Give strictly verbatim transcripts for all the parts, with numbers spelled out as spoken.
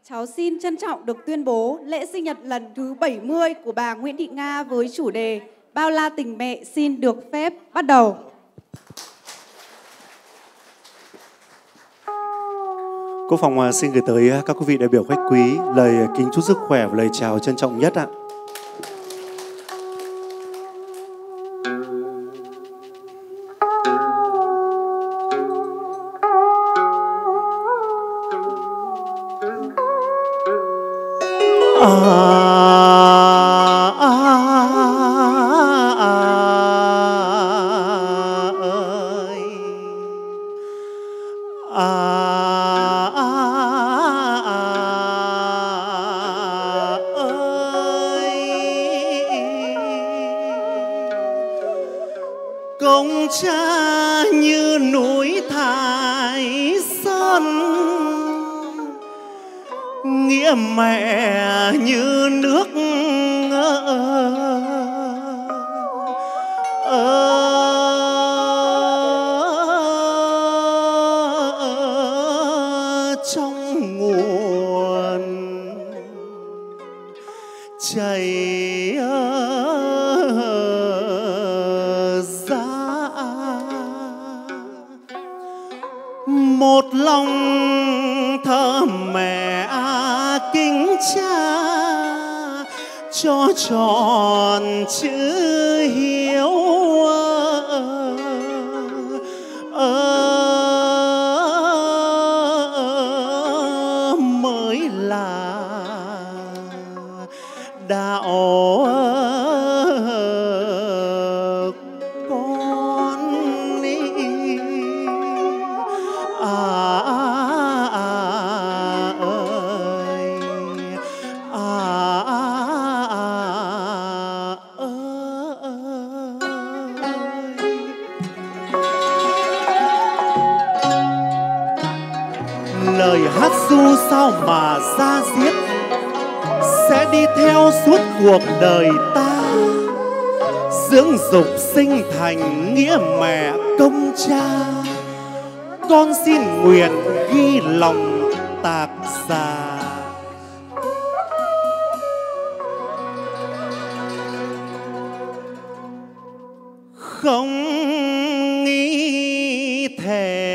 Cháu xin trân trọng được tuyên bố lễ sinh nhật lần thứ bảy mươi của bà Nguyễn Thị Nga với chủ đề Bao la tình mẹ xin được phép bắt đầu. Cô Phòng xin gửi tới các quý vị đại biểu khách quý lời kính chúc sức khỏe và lời chào trân trọng nhất ạ. Công cha như núi Thái Sơn, nghĩa mẹ như nước ở trong nguồn chảy một lòng thờ mẹ kính cha cho tròn chữ hiếu ờ, mới là đạo lời hát ru sao mà ra diết sẽ đi theo suốt cuộc đời ta, dưỡng dục sinh thành nghĩa mẹ công cha. Con xin nguyện ghi lòng tạc giả. Không nghĩ thể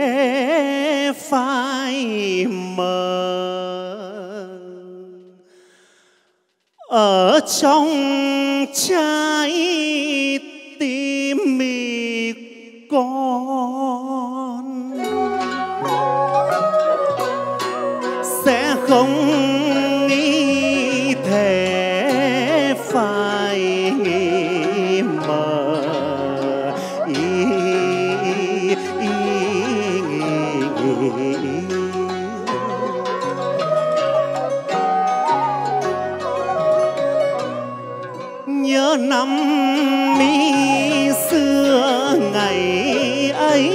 phai mờ ở trong trái tim mi con, sẽ không nghĩ thể phai mờ. Ý, ý, nhớ năm mi xưa ngày ấy,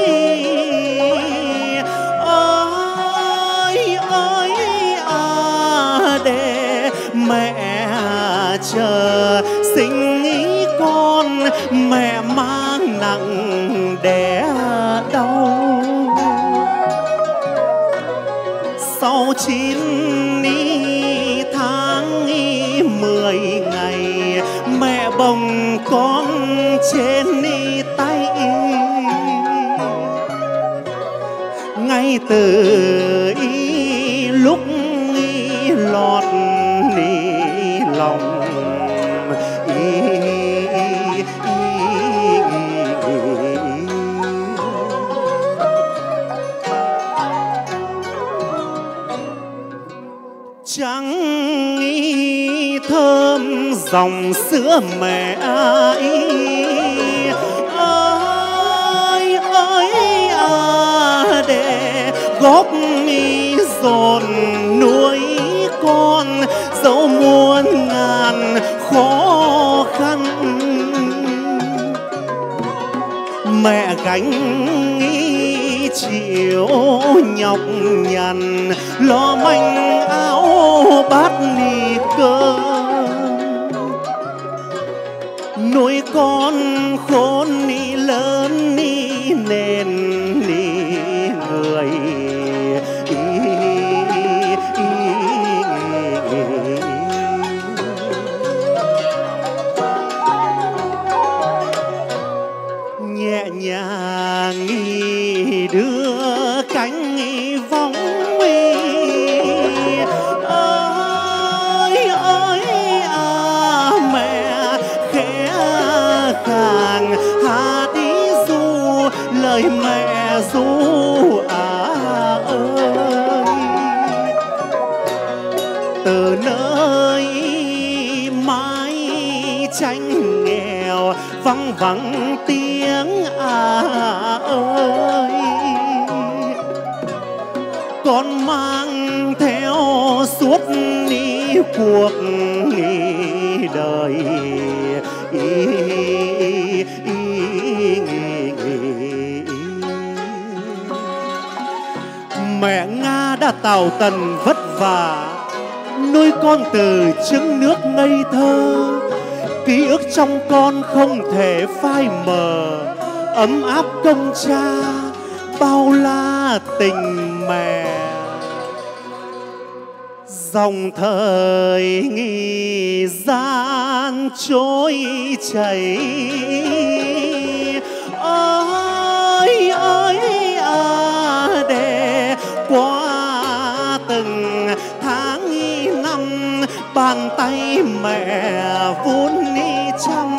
ơi ơi à, để mẹ chờ sinh ý con, mẹ mang nặng đẻ đau. Sau chín tháng mười ngày, mẹ bồng con trên tay, ngay từ lúc lọt lòng. Chẳng nghĩ thơm dòng sữa mẹ ấy, ơi ơi à, để góp mi dồn nuôi con, dẫu muôn ngàn khó khăn. Mẹ gánh chịu nhọc nhằn, lo manh áo bát nì cơm, nuôi con khôn ni lớn ni nền ni người. Ý, ý, ý. ơi mẹ ru à ơi, từ nơi mái tranh nghèo vắng vắng tiếng à ơi, con mang theo suốt đi cuộc đời. Ý, ý, ý, ý, ý. Mẹ Nga đã tào tần vất vả nuôi con từ trứng nước ngây thơ, ký ức trong con không thể phai mờ, ấm áp công cha bao la tình mẹ. Dòng thời nghi gian trôi chảy, ơi ơi à để qua từng tháng năm, bàn tay mẹ vun đi chăm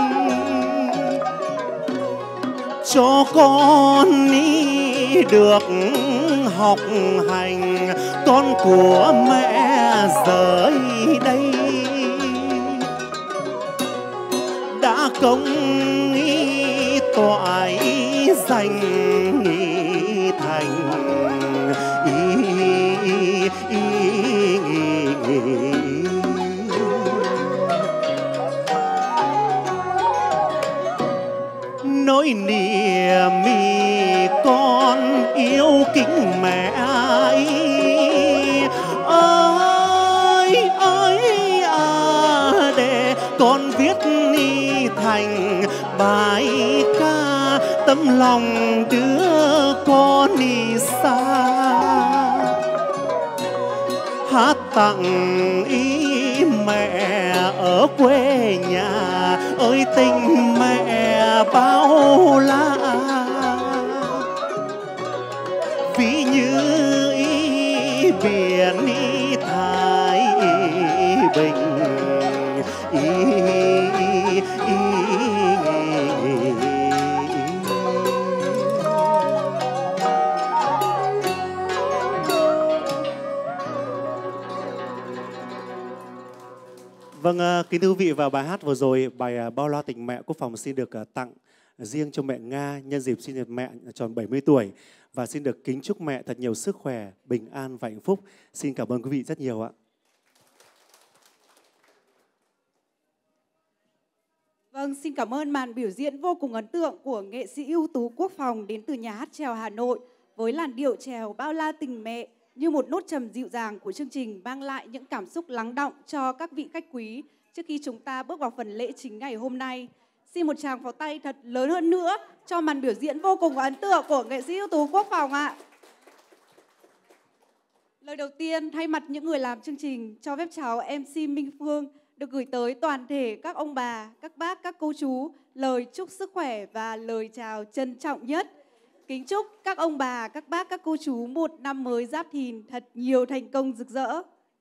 cho con đi được học hành. Con của mẹ giờ đây đã công toại danh thành. Ý, ý, ý, ý, ý. Nỗi niềm mi con yêu kính mẹ ấy, ơi ơi à để con viết đi thành bài ca tấm lòng đứa con đi xa, hát tặng ý mẹ ở quê nhà. Ơi tình mẹ bao la ví như ý biển ý Thái Bình. Ý, ý, ý, ý. Vâng, kính thưa quý vị, và bài hát vừa rồi, bài Bao La Tình Mẹ, Quốc Phòng xin được tặng riêng cho mẹ Nga nhân dịp sinh nhật mẹ tròn bảy mươi tuổi. Và xin được kính chúc mẹ thật nhiều sức khỏe, bình an và hạnh phúc. Xin cảm ơn quý vị rất nhiều ạ. Vâng, xin cảm ơn màn biểu diễn vô cùng ấn tượng của nghệ sĩ ưu tú Quốc Phòng đến từ Nhà hát chèo Hà Nội với làn điệu chèo Bao La Tình Mẹ như một nốt trầm dịu dàng của chương trình, mang lại những cảm xúc lắng đọng cho các vị khách quý trước khi chúng ta bước vào phần lễ chính ngày hôm nay. Xin một tràng pháo tay thật lớn hơn nữa cho màn biểu diễn vô cùng ấn tượng của nghệ sĩ ưu tú Quốc Phòng ạ. Lời đầu tiên, thay mặt những người làm chương trình, cho phép cháu em xê Minh Phương được gửi tới toàn thể các ông bà, các bác, các cô chú lời chúc sức khỏe và lời chào trân trọng nhất. Kính chúc các ông bà, các bác, các cô chú một năm mới Giáp Thìn thật nhiều thành công rực rỡ.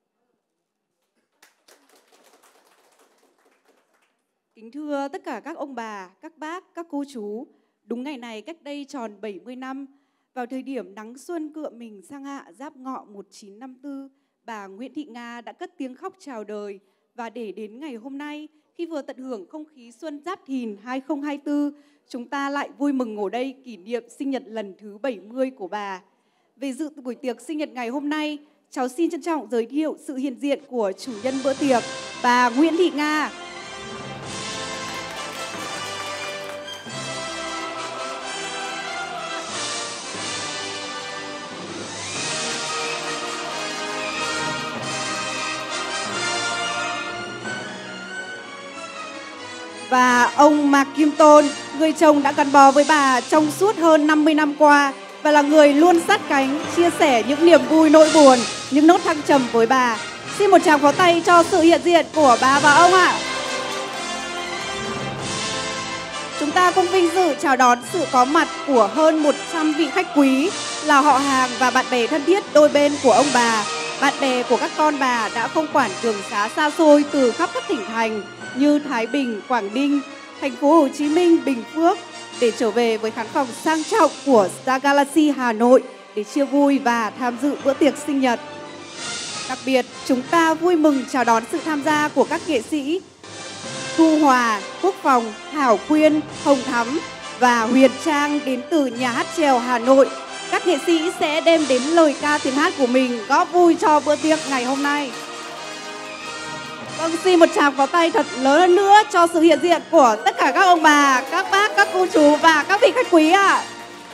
Kính thưa tất cả các ông bà, các bác, các cô chú, đúng ngày này cách đây tròn bảy mươi năm, vào thời điểm nắng xuân cựa mình sang hạ Giáp Ngọ một nghìn chín trăm năm mươi tư, bà Nguyễn Thị Nga đã cất tiếng khóc chào đời. Và để đến ngày hôm nay, khi vừa tận hưởng không khí xuân Giáp Thìn hai không hai tư, chúng ta lại vui mừng ngồi đây kỷ niệm sinh nhật lần thứ bảy mươi của bà. Về dự buổi tiệc sinh nhật ngày hôm nay, cháu xin trân trọng giới thiệu sự hiện diện của chủ nhân bữa tiệc, bà Nguyễn Thị Nga. Và ông Mạc Kim Tôn, người chồng đã gắn bó với bà trong suốt hơn năm mươi năm qua và là người luôn sát cánh, chia sẻ những niềm vui nỗi buồn, những nốt thăng trầm với bà. Xin một tràng pháo tay cho sự hiện diện của bà và ông ạ. Chúng ta cùng vinh dự chào đón sự có mặt của hơn một trăm vị khách quý là họ hàng và bạn bè thân thiết đôi bên của ông bà. Bạn bè của các con bà đã không quản đường xá xa xôi từ khắp các tỉnh thành như Thái Bình, Quảng Ninh, thành phố Hồ Chí Minh, Bình Phước, để trở về với khán phòng sang trọng của Star Galaxy Hà Nội để chia vui và tham dự bữa tiệc sinh nhật. Đặc biệt, chúng ta vui mừng chào đón sự tham gia của các nghệ sĩ Thu Hòa, Quốc Phòng, Thảo Quyên, Hồng Thắm và Huyền Trang đến từ Nhà hát chèo Hà Nội. Các nghệ sĩ sẽ đem đến lời ca tiếng hát của mình góp vui cho bữa tiệc ngày hôm nay. Vâng, xin một tràng pháo tay thật lớn hơn nữa cho sự hiện diện của tất cả các ông bà, các bác, các cô chú và các vị khách quý ạ. À.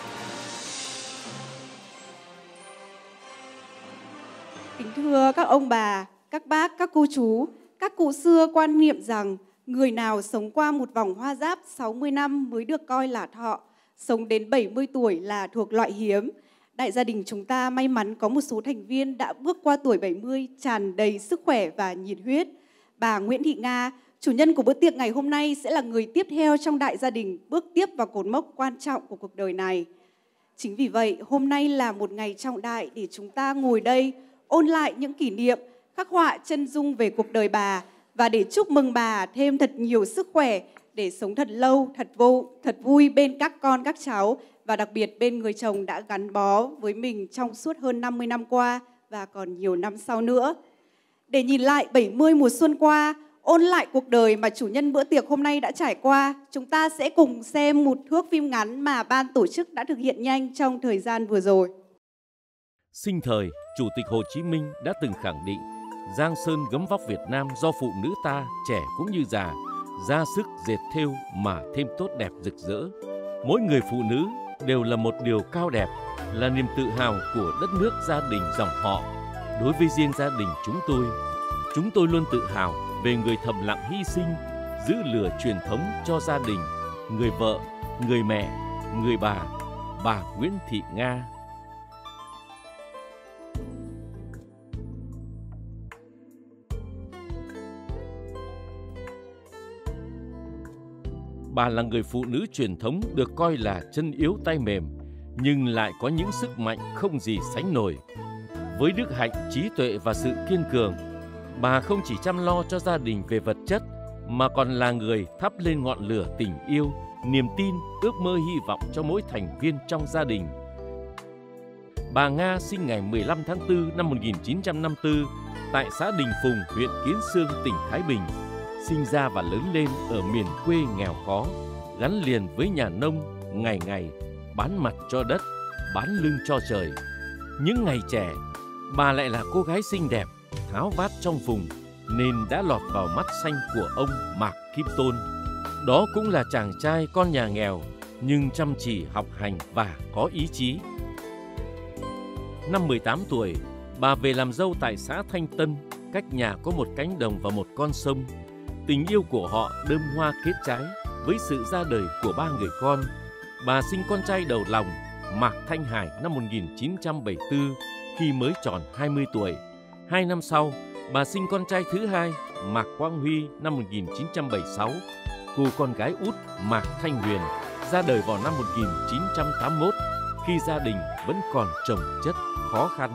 Kính thưa các ông bà, các bác, các cô chú, các cụ xưa quan niệm rằng người nào sống qua một vòng hoa giáp sáu mươi năm mới được coi là thọ, sống đến bảy mươi tuổi là thuộc loại hiếm. Đại gia đình chúng ta may mắn có một số thành viên đã bước qua tuổi bảy mươi tràn đầy sức khỏe và nhiệt huyết. Bà Nguyễn Thị Nga, chủ nhân của bữa tiệc ngày hôm nay sẽ là người tiếp theo trong đại gia đình bước tiếp vào cột mốc quan trọng của cuộc đời này. Chính vì vậy, hôm nay là một ngày trọng đại để chúng ta ngồi đây ôn lại những kỷ niệm, khắc họa chân dung về cuộc đời bà và để chúc mừng bà thêm thật nhiều sức khỏe để sống thật lâu, thật vô, thật vui bên các con, các cháu và đặc biệt bên người chồng đã gắn bó với mình trong suốt hơn năm mươi năm qua và còn nhiều năm sau nữa. Để nhìn lại bảy mươi mùa xuân qua, ôn lại cuộc đời mà chủ nhân bữa tiệc hôm nay đã trải qua, chúng ta sẽ cùng xem một thước phim ngắn mà ban tổ chức đã thực hiện nhanh trong thời gian vừa rồi. Sinh thời, Chủ tịch Hồ Chí Minh đã từng khẳng định Giang Sơn gấm vóc Việt Nam do phụ nữ ta, trẻ cũng như già, ra sức dệt thêu mà thêm tốt đẹp rực rỡ. Mỗi người phụ nữ đều là một điều cao đẹp, là niềm tự hào của đất nước, gia đình, dòng họ. Đối với riêng gia đình chúng tôi, chúng tôi luôn tự hào về người thầm lặng hy sinh, giữ lửa truyền thống cho gia đình, người vợ, người mẹ, người bà, bà Nguyễn Thị Nga. Bà là người phụ nữ truyền thống được coi là chân yếu tay mềm, nhưng lại có những sức mạnh không gì sánh nổi. Với đức hạnh, trí tuệ và sự kiên cường, bà không chỉ chăm lo cho gia đình về vật chất, mà còn là người thắp lên ngọn lửa tình yêu, niềm tin, ước mơ hy vọng cho mỗi thành viên trong gia đình. Bà Nga sinh ngày mười lăm tháng tư năm một nghìn chín trăm năm mươi tư tại xã Đình Phùng, huyện Kiến Sương, tỉnh Thái Bình. Sinh ra và lớn lên ở miền quê nghèo khó, gắn liền với nhà nông, ngày ngày bán mặt cho đất, bán lưng cho trời. Những ngày trẻ, bà lại là cô gái xinh đẹp, tháo vát trong vùng, nên đã lọt vào mắt xanh của ông Mạc Kim Tôn. Đó cũng là chàng trai con nhà nghèo, nhưng chăm chỉ học hành và có ý chí. Năm mười tám tuổi, bà về làm dâu tại xã Thanh Tân, cách nhà có một cánh đồng và một con sông. Tình yêu của họ đơm hoa kết trái với sự ra đời của ba người con. Bà sinh con trai đầu lòng Mạc Thanh Hải năm một nghìn chín trăm bảy mươi tư khi mới tròn hai mươi tuổi. Hai năm sau, bà sinh con trai thứ hai Mạc Quang Huy năm một nghìn chín trăm bảy mươi sáu. Cô con gái út Mạc Thanh Huyền ra đời vào năm một nghìn chín trăm tám mươi mốt khi gia đình vẫn còn chồng chất khó khăn.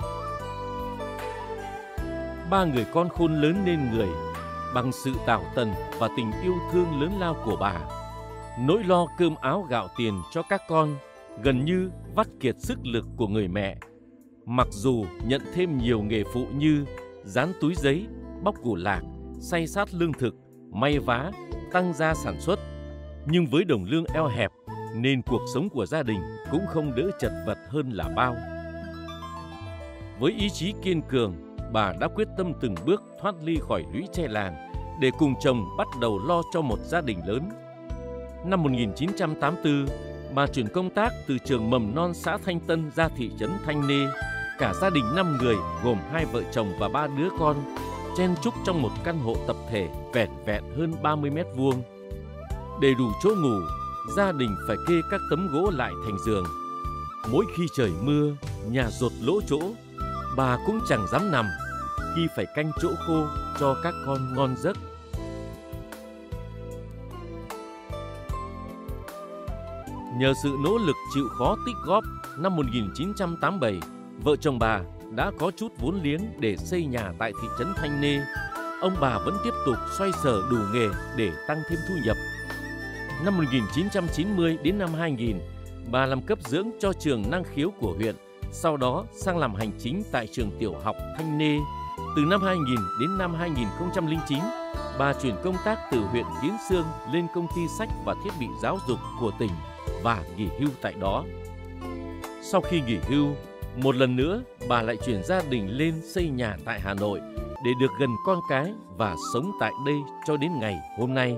Ba người con khôn lớn nên người bằng sự tảo tần và tình yêu thương lớn lao của bà. Nỗi lo cơm áo gạo tiền cho các con gần như vắt kiệt sức lực của người mẹ. Mặc dù nhận thêm nhiều nghề phụ như dán túi giấy, bóc củ lạc, xay sát lương thực, may vá, tăng gia sản xuất, nhưng với đồng lương eo hẹp nên cuộc sống của gia đình cũng không đỡ chật vật hơn là bao. Với ý chí kiên cường, bà đã quyết tâm từng bước thoát ly khỏi lũy tre làng để cùng chồng bắt đầu lo cho một gia đình lớn. Năm một nghìn chín trăm tám mươi tư, bà chuyển công tác từ trường mầm non xã Thanh Tân ra thị trấn Thanh Nê. Cả gia đình năm người gồm hai vợ chồng và ba đứa con chen chúc trong một căn hộ tập thể vẻn vẹn hơn ba mươi mét vuông. Để đủ chỗ ngủ, gia đình phải kê các tấm gỗ lại thành giường. Mỗi khi trời mưa, nhà dột lỗ chỗ, bà cũng chẳng dám nằm khi phải canh chỗ khô cho các con ngon giấc. Nhờ sự nỗ lực chịu khó tích góp, năm một nghìn chín trăm tám mươi bảy, vợ chồng bà đã có chút vốn liếng để xây nhà tại thị trấn Thanh Nê. Ông bà vẫn tiếp tục xoay sở đủ nghề để tăng thêm thu nhập. Năm một nghìn chín trăm chín mươi đến năm hai nghìn, bà làm cấp dưỡng cho trường năng khiếu của huyện, sau đó sang làm hành chính tại trường tiểu học Thanh Nê. Từ năm hai nghìn đến năm hai nghìn không trăm lẻ chín, bà chuyển công tác từ huyện Kiến Xương lên công ty sách và thiết bị giáo dục của tỉnh và nghỉ hưu tại đó. Sau khi nghỉ hưu, một lần nữa bà lại chuyển gia đình lên xây nhà tại Hà Nội để được gần con cái và sống tại đây cho đến ngày hôm nay.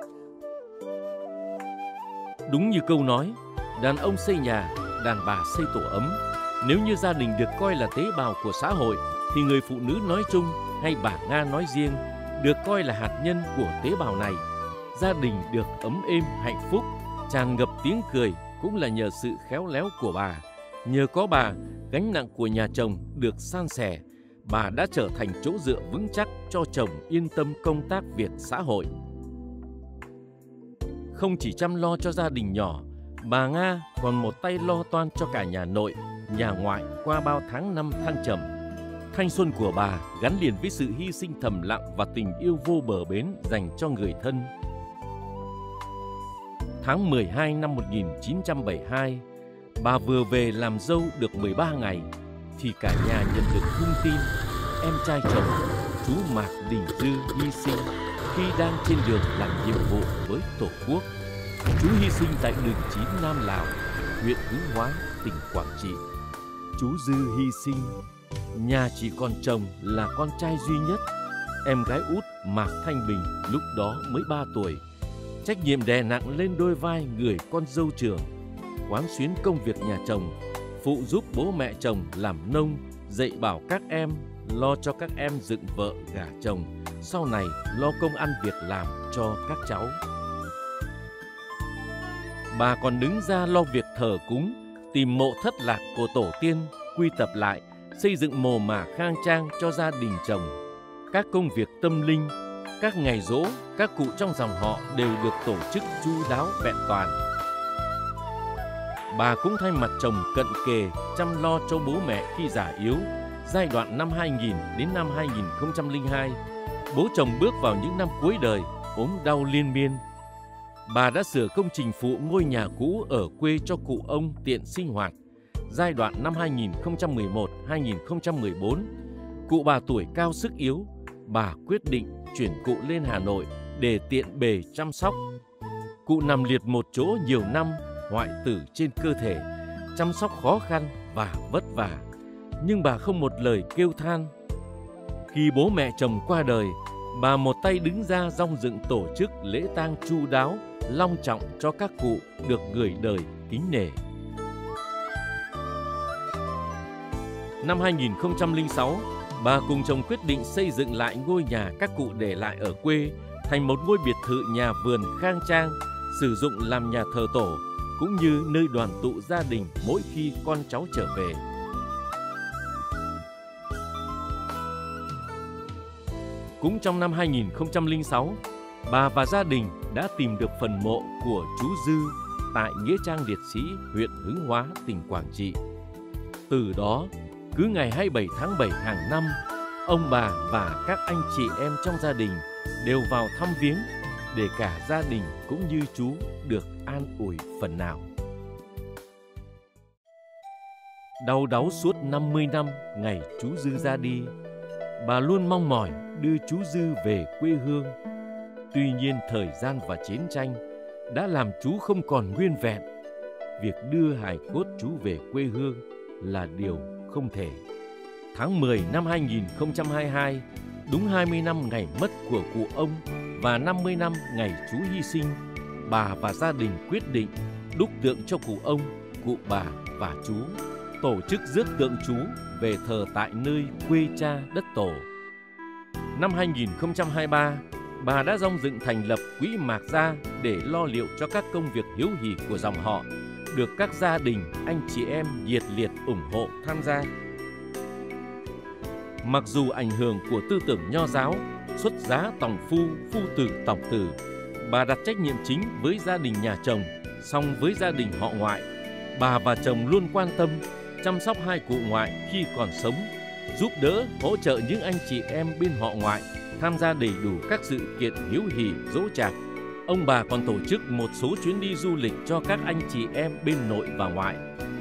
Đúng như câu nói, đàn ông xây nhà, đàn bà xây tổ ấm. Nếu như gia đình được coi là tế bào của xã hội, thì người phụ nữ nói chung hay bà Nga nói riêng được coi là hạt nhân của tế bào này. Gia đình được ấm êm, hạnh phúc, tràn ngập tiếng cười cũng là nhờ sự khéo léo của bà. Nhờ có bà, gánh nặng của nhà chồng được san sẻ. Bà đã trở thành chỗ dựa vững chắc cho chồng yên tâm công tác việc xã hội. Không chỉ chăm lo cho gia đình nhỏ, bà Nga còn một tay lo toan cho cả nhà nội, nhà ngoại qua bao tháng năm thăng trầm. Thanh xuân của bà gắn liền với sự hy sinh thầm lặng và tình yêu vô bờ bến dành cho người thân. Tháng mười hai năm một nghìn chín trăm bảy mươi hai, bà vừa về làm dâu được mười ba ngày, thì cả nhà nhận được thông tin em trai chồng, chú Mạc Đình Dư hy sinh khi đang trên đường làm nhiệm vụ với Tổ quốc. Chú hy sinh tại đường chín Nam Lào, huyện Hướng Hóa, tỉnh Quảng Trị. Chú Dư hy sinh, nhà chỉ còn chồng là con trai duy nhất. Em gái út Mạc Thanh Bình lúc đó mới ba tuổi. Trách nhiệm đè nặng lên đôi vai người con dâu trưởng, quán xuyến công việc nhà chồng, phụ giúp bố mẹ chồng làm nông, dạy bảo các em, lo cho các em dựng vợ gả chồng, sau này lo công ăn việc làm cho các cháu. Bà còn đứng ra lo việc thờ cúng, tìm mộ thất lạc của tổ tiên, quy tập lại, xây dựng mồ mả khang trang cho gia đình chồng. Các công việc tâm linh, các ngày giỗ, các cụ trong dòng họ đều được tổ chức chu đáo vẹn toàn. Bà cũng thay mặt chồng cận kề chăm lo cho bố mẹ khi già yếu. Giai đoạn năm hai nghìn đến năm hai nghìn không trăm lẻ hai, bố chồng bước vào những năm cuối đời, ốm đau liên miên. Bà đã sửa công trình phụ ngôi nhà cũ ở quê cho cụ ông tiện sinh hoạt. Giai đoạn năm hai nghìn không trăm mười một đến hai nghìn không trăm mười bốn, cụ bà tuổi cao sức yếu, bà quyết định chuyển cụ lên Hà Nội để tiện bề chăm sóc. Cụ nằm liệt một chỗ nhiều năm, hoại tử trên cơ thể, chăm sóc khó khăn và vất vả. Nhưng bà không một lời kêu than. Khi bố mẹ chồng qua đời, bà một tay đứng ra dong dựng tổ chức lễ tang chu đáo, long trọng cho các cụ được người đời kính nể. Năm hai nghìn không trăm lẻ sáu, bà cùng chồng quyết định xây dựng lại ngôi nhà các cụ để lại ở quê thành một ngôi biệt thự nhà vườn khang trang, sử dụng làm nhà thờ tổ, cũng như nơi đoàn tụ gia đình mỗi khi con cháu trở về. Cũng trong năm hai nghìn không trăm lẻ sáu, bà và gia đình đã tìm được phần mộ của chú Dư tại Nghĩa Trang Liệt Sĩ, huyện Hướng Hóa, tỉnh Quảng Trị. Từ đó, cứ ngày hai mươi bảy tháng bảy hàng năm, ông bà và các anh chị em trong gia đình đều vào thăm viếng để cả gia đình cũng như chú được an ủi phần nào. Đau đáu suốt năm mươi năm ngày chú Dư ra đi, bà luôn mong mỏi đưa chú Dư về quê hương. Tuy nhiên thời gian và chiến tranh đã làm chú không còn nguyên vẹn. Việc đưa hài cốt chú về quê hương là điều không thể. Tháng mười năm hai nghìn không trăm hai mươi hai, đúng hai mươi năm ngày mất của cụ ông và năm mươi năm ngày chú hy sinh, bà và gia đình quyết định đúc tượng cho cụ ông, cụ bà và chú, tổ chức rước tượng chú về thờ tại nơi quê cha đất tổ. Năm hai nghìn không trăm hai mươi ba, bà đã dong dựng thành lập quỹ Mạc Gia để lo liệu cho các công việc hiếu hỉ của dòng họ, được các gia đình, anh chị em nhiệt liệt ủng hộ tham gia. Mặc dù ảnh hưởng của tư tưởng nho giáo, xuất giá tòng phu, phu tử tòng tử, bà đặt trách nhiệm chính với gia đình nhà chồng, song với gia đình họ ngoại, bà và chồng luôn quan tâm, chăm sóc hai cụ ngoại khi còn sống, giúp đỡ, hỗ trợ những anh chị em bên họ ngoại tham gia đầy đủ các sự kiện hiếu hỉ dỗ chạp. ông bà còn tổ chức một số chuyến đi du lịch cho các anh chị em bên nội và ngoại.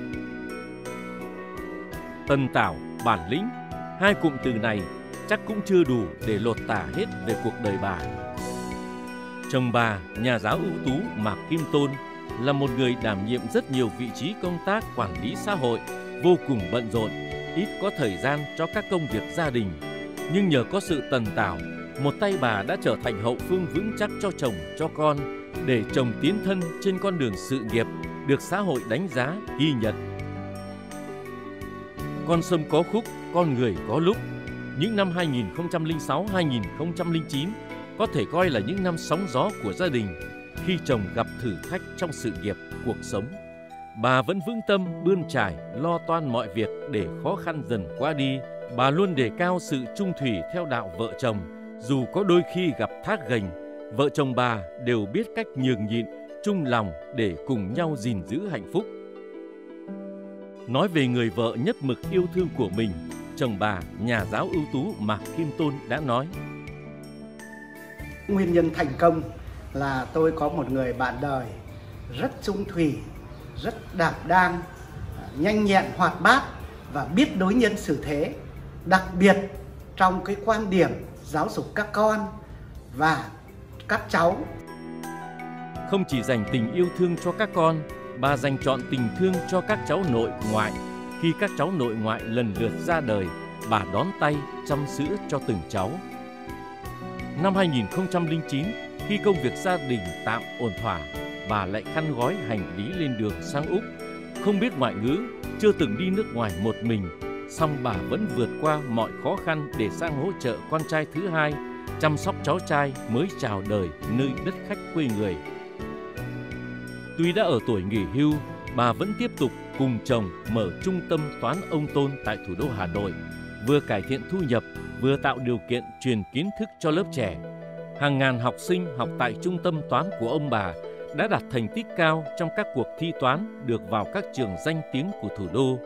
Tần tảo, bản lĩnh, hai cụm từ này chắc cũng chưa đủ để lột tả hết về cuộc đời bà. Chồng bà, nhà giáo ưu tú Mạc Kim Tôn, là một người đảm nhiệm rất nhiều vị trí công tác quản lý xã hội, vô cùng bận rộn, ít có thời gian cho các công việc gia đình. Nhưng nhờ có sự tần tảo, một tay bà đã trở thành hậu phương vững chắc cho chồng, cho con, để chồng tiến thân trên con đường sự nghiệp, được xã hội đánh giá, ghi nhận. Con sông có khúc, con người có lúc. Những năm hai nghìn không trăm lẻ sáu hai nghìn không trăm lẻ chín có thể coi là những năm sóng gió của gia đình, khi chồng gặp thử thách trong sự nghiệp, cuộc sống. Bà vẫn vững tâm, bươn trải, lo toan mọi việc để khó khăn dần qua đi. Bà luôn đề cao sự chung thủy theo đạo vợ chồng. Dù có đôi khi gặp thác gành, vợ chồng bà đều biết cách nhường nhịn, chung lòng để cùng nhau gìn giữ hạnh phúc. Nói về người vợ nhất mực yêu thương của mình, chồng bà, nhà giáo ưu tú Mạc Kim Tôn đã nói: Nguyên nhân thành công là tôi có một người bạn đời rất chung thủy, rất đảm đang, nhanh nhẹn, hoạt bát và biết đối nhân xử thế, đặc biệt trong cái quan điểm giáo dục các con và các cháu. Không chỉ dành tình yêu thương cho các con, bà dành trọn tình thương cho các cháu nội ngoại. Khi các cháu nội ngoại lần lượt ra đời, bà đón tay, chăm sữa cho từng cháu. Năm hai nghìn không trăm lẻ chín, khi công việc gia đình tạm ổn thỏa, bà lại khăn gói hành lý lên đường sang Úc. Không biết ngoại ngữ, chưa từng đi nước ngoài một mình, song bà vẫn vượt qua mọi khó khăn để sang hỗ trợ con trai thứ hai, chăm sóc cháu trai mới chào đời nơi đất khách quê người. Tuy đã ở tuổi nghỉ hưu, bà vẫn tiếp tục cùng chồng mở trung tâm toán ông Tôn tại thủ đô Hà Nội, vừa cải thiện thu nhập, vừa tạo điều kiện truyền kiến thức cho lớp trẻ. Hàng ngàn học sinh học tại trung tâm toán của ông bà đã đạt thành tích cao trong các cuộc thi toán được vào các trường danh tiếng của thủ đô.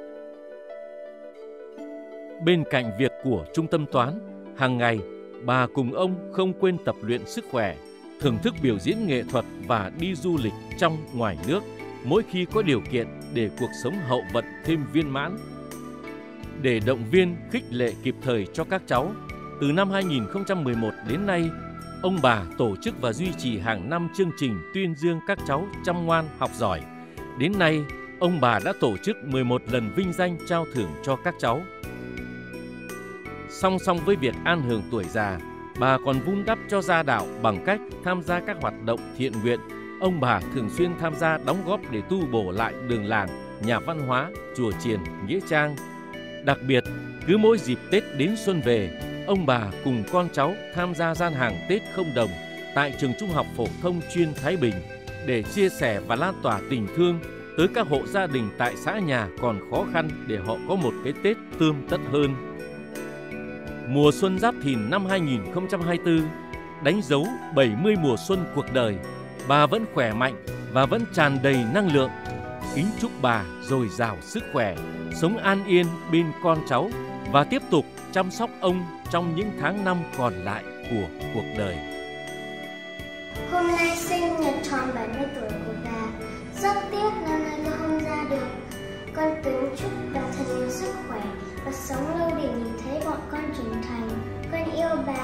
Bên cạnh việc của trung tâm toán, hàng ngày bà cùng ông không quên tập luyện sức khỏe, thưởng thức biểu diễn nghệ thuật và đi du lịch trong ngoài nước mỗi khi có điều kiện để cuộc sống hậu vận thêm viên mãn. Để động viên, khích lệ kịp thời cho các cháu, từ năm hai nghìn không trăm mười một đến nay, ông bà tổ chức và duy trì hàng năm chương trình tuyên dương các cháu chăm ngoan học giỏi. Đến nay, ông bà đã tổ chức mười một lần vinh danh trao thưởng cho các cháu. Song song với việc an hưởng tuổi già, bà còn vun đắp cho gia đạo bằng cách tham gia các hoạt động thiện nguyện. Ông bà thường xuyên tham gia đóng góp để tu bổ lại đường làng, nhà văn hóa, chùa chiền, nghĩa trang. Đặc biệt, cứ mỗi dịp Tết đến xuân về, ông bà cùng con cháu tham gia gian hàng Tết không đồng tại trường Trung học phổ thông chuyên Thái Bình để chia sẻ và lan tỏa tình thương tới các hộ gia đình tại xã nhà còn khó khăn để họ có một cái Tết tươm tất hơn. Mùa xuân Giáp Thìn năm hai nghìn không trăm hai mươi tư đánh dấu bảy mươi mùa xuân cuộc đời, bà vẫn khỏe mạnh và vẫn tràn đầy năng lượng. Kính chúc bà dồi dào sức khỏe, sống an yên bên con cháu và tiếp tục chăm sóc ông trong những tháng năm còn lại của cuộc đời. Hôm nay sinh nhật tròn bảy mươi tuổi của bà. Rất tiếc năm nay con không ra được. Con kính chúc bà thật nhiều sức khỏe và sống lâu để nhìn thấy bọn con trưởng thành. Con yêu bà.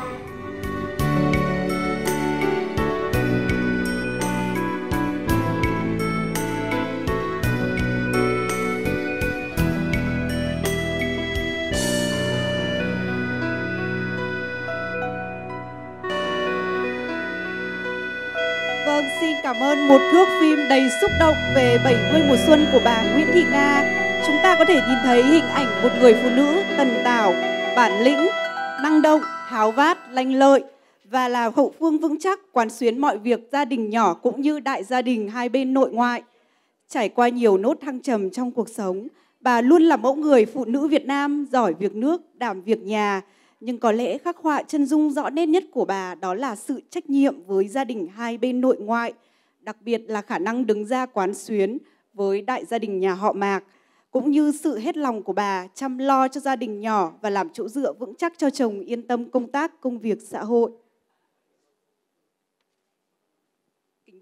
Vâng, xin cảm ơn một thước phim đầy xúc động về bảy mươi mùa xuân của bà Nguyễn Thị Nga. Chúng ta có thể nhìn thấy hình ảnh một người phụ nữ tần tảo, bản lĩnh, năng động, háo vát, lanh lợi và là hậu phương vững chắc quán xuyến mọi việc gia đình nhỏ cũng như đại gia đình hai bên nội ngoại. Trải qua nhiều nốt thăng trầm trong cuộc sống, bà luôn là mẫu người phụ nữ Việt Nam giỏi việc nước, đảm việc nhà. Nhưng có lẽ khắc họa chân dung rõ nét nhất của bà đó là sự trách nhiệm với gia đình hai bên nội ngoại, đặc biệt là khả năng đứng ra quán xuyến với đại gia đình nhà họ Mạc, cũng như sự hết lòng của bà chăm lo cho gia đình nhỏ và làm chỗ dựa vững chắc cho chồng yên tâm công tác, công việc xã hội.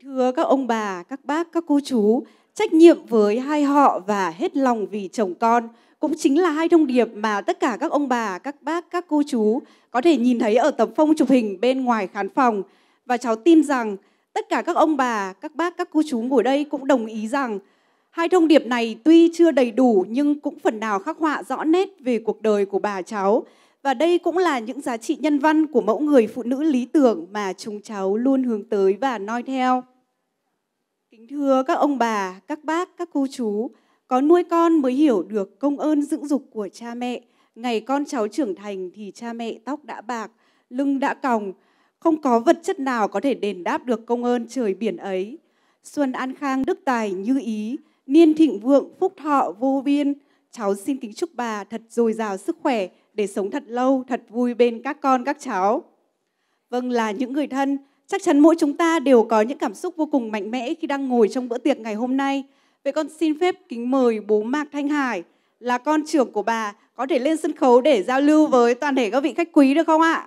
Thưa các ông bà, các bác, các cô chú, trách nhiệm với hai họ và hết lòng vì chồng con cũng chính là hai thông điệp mà tất cả các ông bà, các bác, các cô chú có thể nhìn thấy ở tấm phông chụp hình bên ngoài khán phòng. Và cháu tin rằng tất cả các ông bà, các bác, các cô chú ngồi đây cũng đồng ý rằng hai thông điệp này tuy chưa đầy đủ nhưng cũng phần nào khắc họa rõ nét về cuộc đời của bà cháu. Và đây cũng là những giá trị nhân văn của mẫu người phụ nữ lý tưởng mà chúng cháu luôn hướng tới và noi theo. Kính thưa các ông bà, các bác, các cô chú, có nuôi con mới hiểu được công ơn dưỡng dục của cha mẹ. Ngày con cháu trưởng thành thì cha mẹ tóc đã bạc, lưng đã còng, không có vật chất nào có thể đền đáp được công ơn trời biển ấy. Xuân an khang đức tài như ý, niên thịnh vượng phúc thọ vô biên. Cháu xin kính chúc bà thật dồi dào sức khỏe để sống thật lâu, thật vui bên các con các cháu. Vâng, là những người thân, chắc chắn mỗi chúng ta đều có những cảm xúc vô cùng mạnh mẽ khi đang ngồi trong bữa tiệc ngày hôm nay. Vậy con xin phép kính mời bố Mạc Thanh Hải, là con trưởng của bà, có thể lên sân khấu để giao lưu với toàn thể các vị khách quý được không ạ?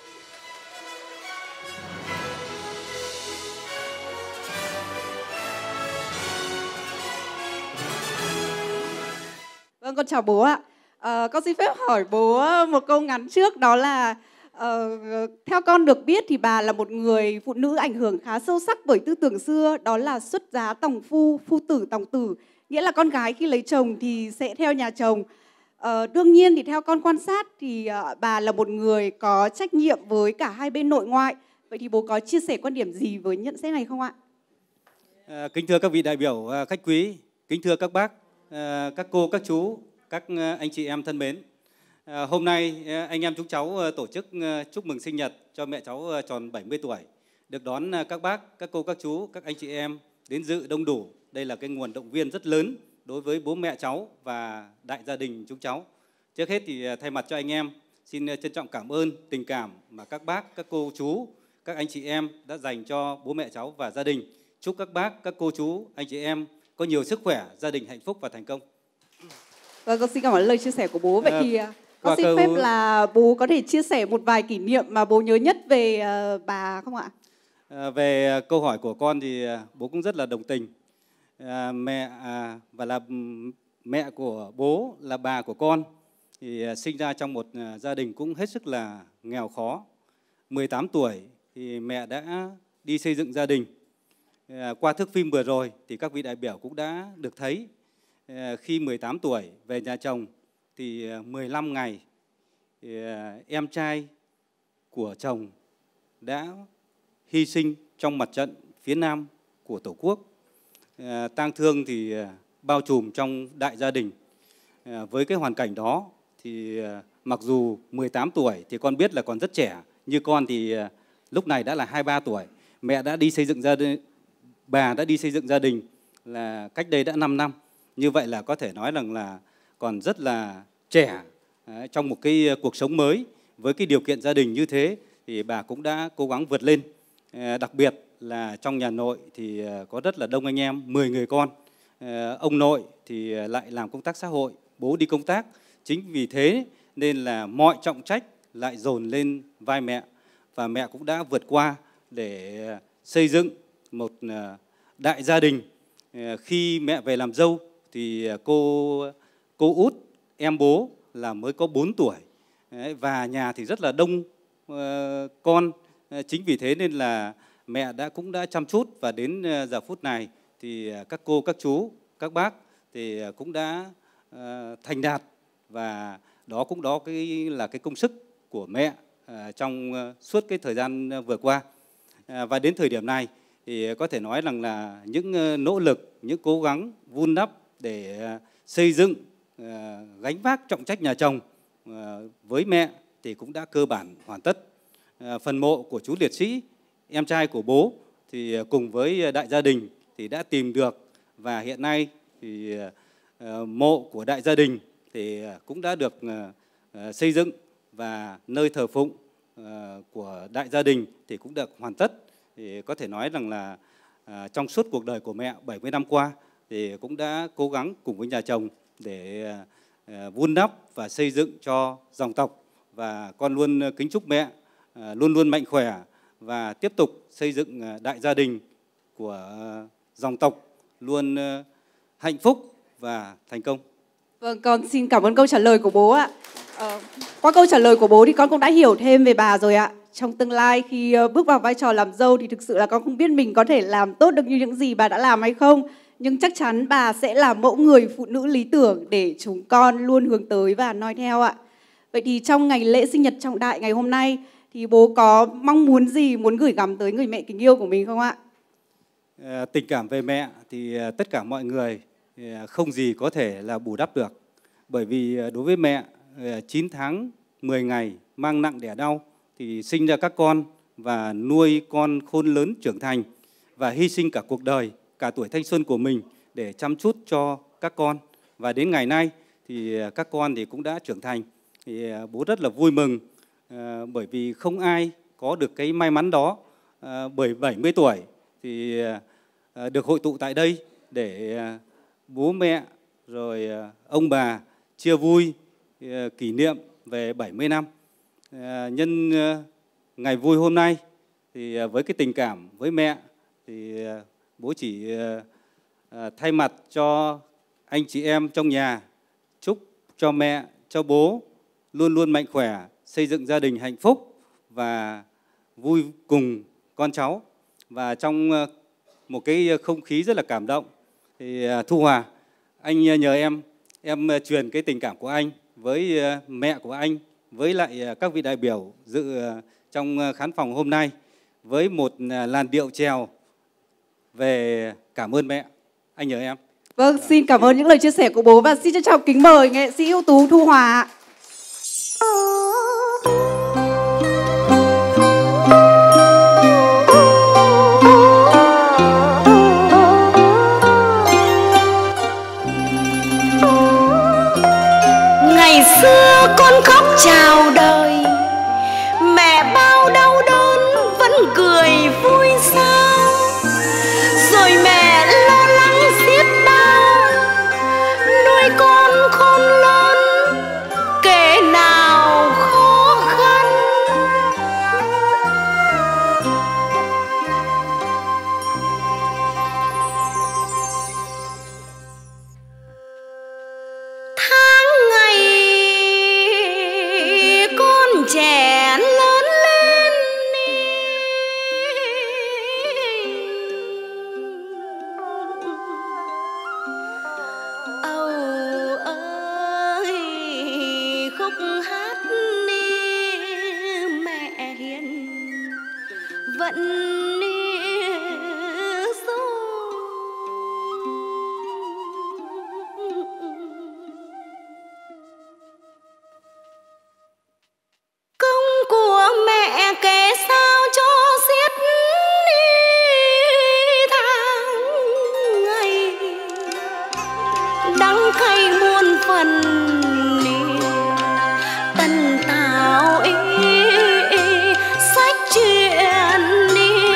Vâng, con chào bố ạ. À, con xin phép hỏi bố một câu ngắn trước, đó là uh, theo con được biết thì bà là một người phụ nữ ảnh hưởng khá sâu sắc bởi tư tưởng xưa, đó là xuất giá tòng phu, phu tử tòng tử, nghĩa là con gái khi lấy chồng thì sẽ theo nhà chồng. Uh, đương nhiên thì theo con quan sát thì uh, bà là một người có trách nhiệm với cả hai bên nội ngoại. Vậy thì bố có chia sẻ quan điểm gì với nhận xét này không ạ? À, kính thưa các vị đại biểu khách quý, kính thưa các bác, các cô, các chú, các anh chị em thân mến. À, hôm nay anh em chúng cháu tổ chức chúc mừng sinh nhật cho mẹ cháu tròn bảy mươi tuổi. Được đón các bác, các cô, các chú, các anh chị em đến dự đông đủ. Đây là cái nguồn động viên rất lớn đối với bố mẹ cháu và đại gia đình chúng cháu. Trước hết thì thay mặt cho anh em xin trân trọng cảm ơn tình cảm mà các bác, các cô, chú, các anh chị em đã dành cho bố mẹ cháu và gia đình. Chúc các bác, các cô, chú, anh chị em có nhiều sức khỏe, gia đình hạnh phúc và thành công. Vâng, con xin cảm ơn lời chia sẻ của bố. Vậy thì con xin câu... phép là bố có thể chia sẻ một vài kỷ niệm mà bố nhớ nhất về uh, bà không ạ? À, về câu hỏi của con thì bố cũng rất là đồng tình. À, mẹ à, và là mẹ của bố là bà của con thì sinh ra trong một gia đình cũng hết sức là nghèo khó. mười tám tuổi thì mẹ đã đi xây dựng gia đình. À, qua thước phim vừa rồi thì các vị đại biểu cũng đã được thấy à, khi mười tám tuổi về nhà chồng thì mười lăm ngày thì, à, em trai của chồng đã hy sinh trong mặt trận phía Nam của Tổ quốc. À, tang thương thì à, bao trùm trong đại gia đình. À, với cái hoàn cảnh đó thì à, mặc dù mười tám tuổi thì con biết là còn rất trẻ, như con thì à, lúc này đã là hai mươi ba tuổi. Mẹ đã đi xây dựng gia đình, bà đã đi xây dựng gia đình là cách đây đã năm năm. Như vậy là có thể nói rằng là còn rất là trẻ à, trong một cái cuộc sống mới. Với cái điều kiện gia đình như thế thì bà cũng đã cố gắng vượt lên. À, đặc biệt là trong nhà nội thì có rất là đông anh em, mười người con. À, ông nội thì lại làm công tác xã hội, bố đi công tác. Chính vì thế nên là mọi trọng trách lại dồn lên vai mẹ. Và mẹ cũng đã vượt qua để xây dựng một đại gia đình. Khi mẹ về làm dâu thì cô, cô út, em bố là mới có bốn tuổi. Và nhà thì rất là đông con. Chính vì thế nên là mẹ đã cũng đã chăm chút, và đến giờ phút này thì các cô, các chú, các bác thì cũng đã thành đạt, và đó cũng đó cái là cái công sức của mẹ trong suốt cái thời gian vừa qua. Và đến thời điểm này thì có thể nói rằng là những nỗ lực, những cố gắng vun đắp để xây dựng, gánh vác trọng trách nhà chồng với mẹ thì cũng đã cơ bản hoàn tất. Phần mộ của chú liệt sĩ, em trai của bố, thì cùng với đại gia đình thì đã tìm được, và hiện nay thì mộ của đại gia đình thì cũng đã được xây dựng, và nơi thờ phụng của đại gia đình thì cũng được hoàn tất. Thì có thể nói rằng là trong suốt cuộc đời của mẹ bảy mươi năm qua thì cũng đã cố gắng cùng với nhà chồng để vun đắp và xây dựng cho dòng tộc. Và con luôn kính chúc mẹ luôn luôn mạnh khỏe và tiếp tục xây dựng đại gia đình của dòng tộc luôn hạnh phúc và thành công. Vâng, con xin cảm ơn câu trả lời của bố ạ. Ờ, qua câu trả lời của bố thì con cũng đã hiểu thêm về bà rồi ạ. Trong tương lai khi bước vào vai trò làm dâu thì thực sự là con không biết mình có thể làm tốt được như những gì bà đã làm hay không. Nhưng chắc chắn bà sẽ là mẫu người phụ nữ lý tưởng để chúng con luôn hướng tới và noi theo ạ. Vậy thì trong ngày lễ sinh nhật trọng đại ngày hôm nay thì bố có mong muốn gì muốn gửi gắm tới người mẹ kính yêu của mình không ạ? À, tình cảm về mẹ thì tất cả mọi người không gì có thể là bù đắp được. Bởi vì đối với mẹ, chín tháng mười ngày mang nặng đẻ đau thì sinh ra các con và nuôi con khôn lớn trưởng thành và hy sinh cả cuộc đời, cả tuổi thanh xuân của mình để chăm chút cho các con. Và đến ngày nay thì các con thì cũng đã trưởng thành. Thì bố rất là vui mừng bởi vì không ai có được cái may mắn đó. Bởi bảy mươi tuổi thì được hội tụ tại đây để bố mẹ rồi ông bà chia vui kỷ niệm về bảy mươi năm. Nhân ngày vui hôm nay thì với cái tình cảm với mẹ thì bố chỉ thay mặt cho anh chị em trong nhà chúc cho mẹ, cho bố luôn luôn mạnh khỏe, xây dựng gia đình hạnh phúc và vui cùng con cháu. Và trong một cái không khí rất là cảm động thì Thu Hòa, anh nhờ em, em truyền cái tình cảm của anh với mẹ của anh, với lại các vị đại biểu dự trong khán phòng hôm nay với một làn điệu chèo về cảm ơn mẹ. Anh nhờ em. Vâng, xin cảm ơn những lời chia sẻ của bố và xin trân trọng kính mời nghệ sĩ ưu tú Thu Hòa. Ngày xưa con khóc chào đời, mẹ bao đau đớn vẫn cười vui sao. Rồi mẹ lo lắng xiết bao, nuôi con khôn lớn kể nào khó khăn. Tháng ngày con trẻ lớn lên, âu ơi khúc hát đi mẹ hiền vẫn đi ru. Công của mẹ kể sao cho xiết đi tháng ngày, đắng cay muôn phần tần tảo ý sách chuyện đi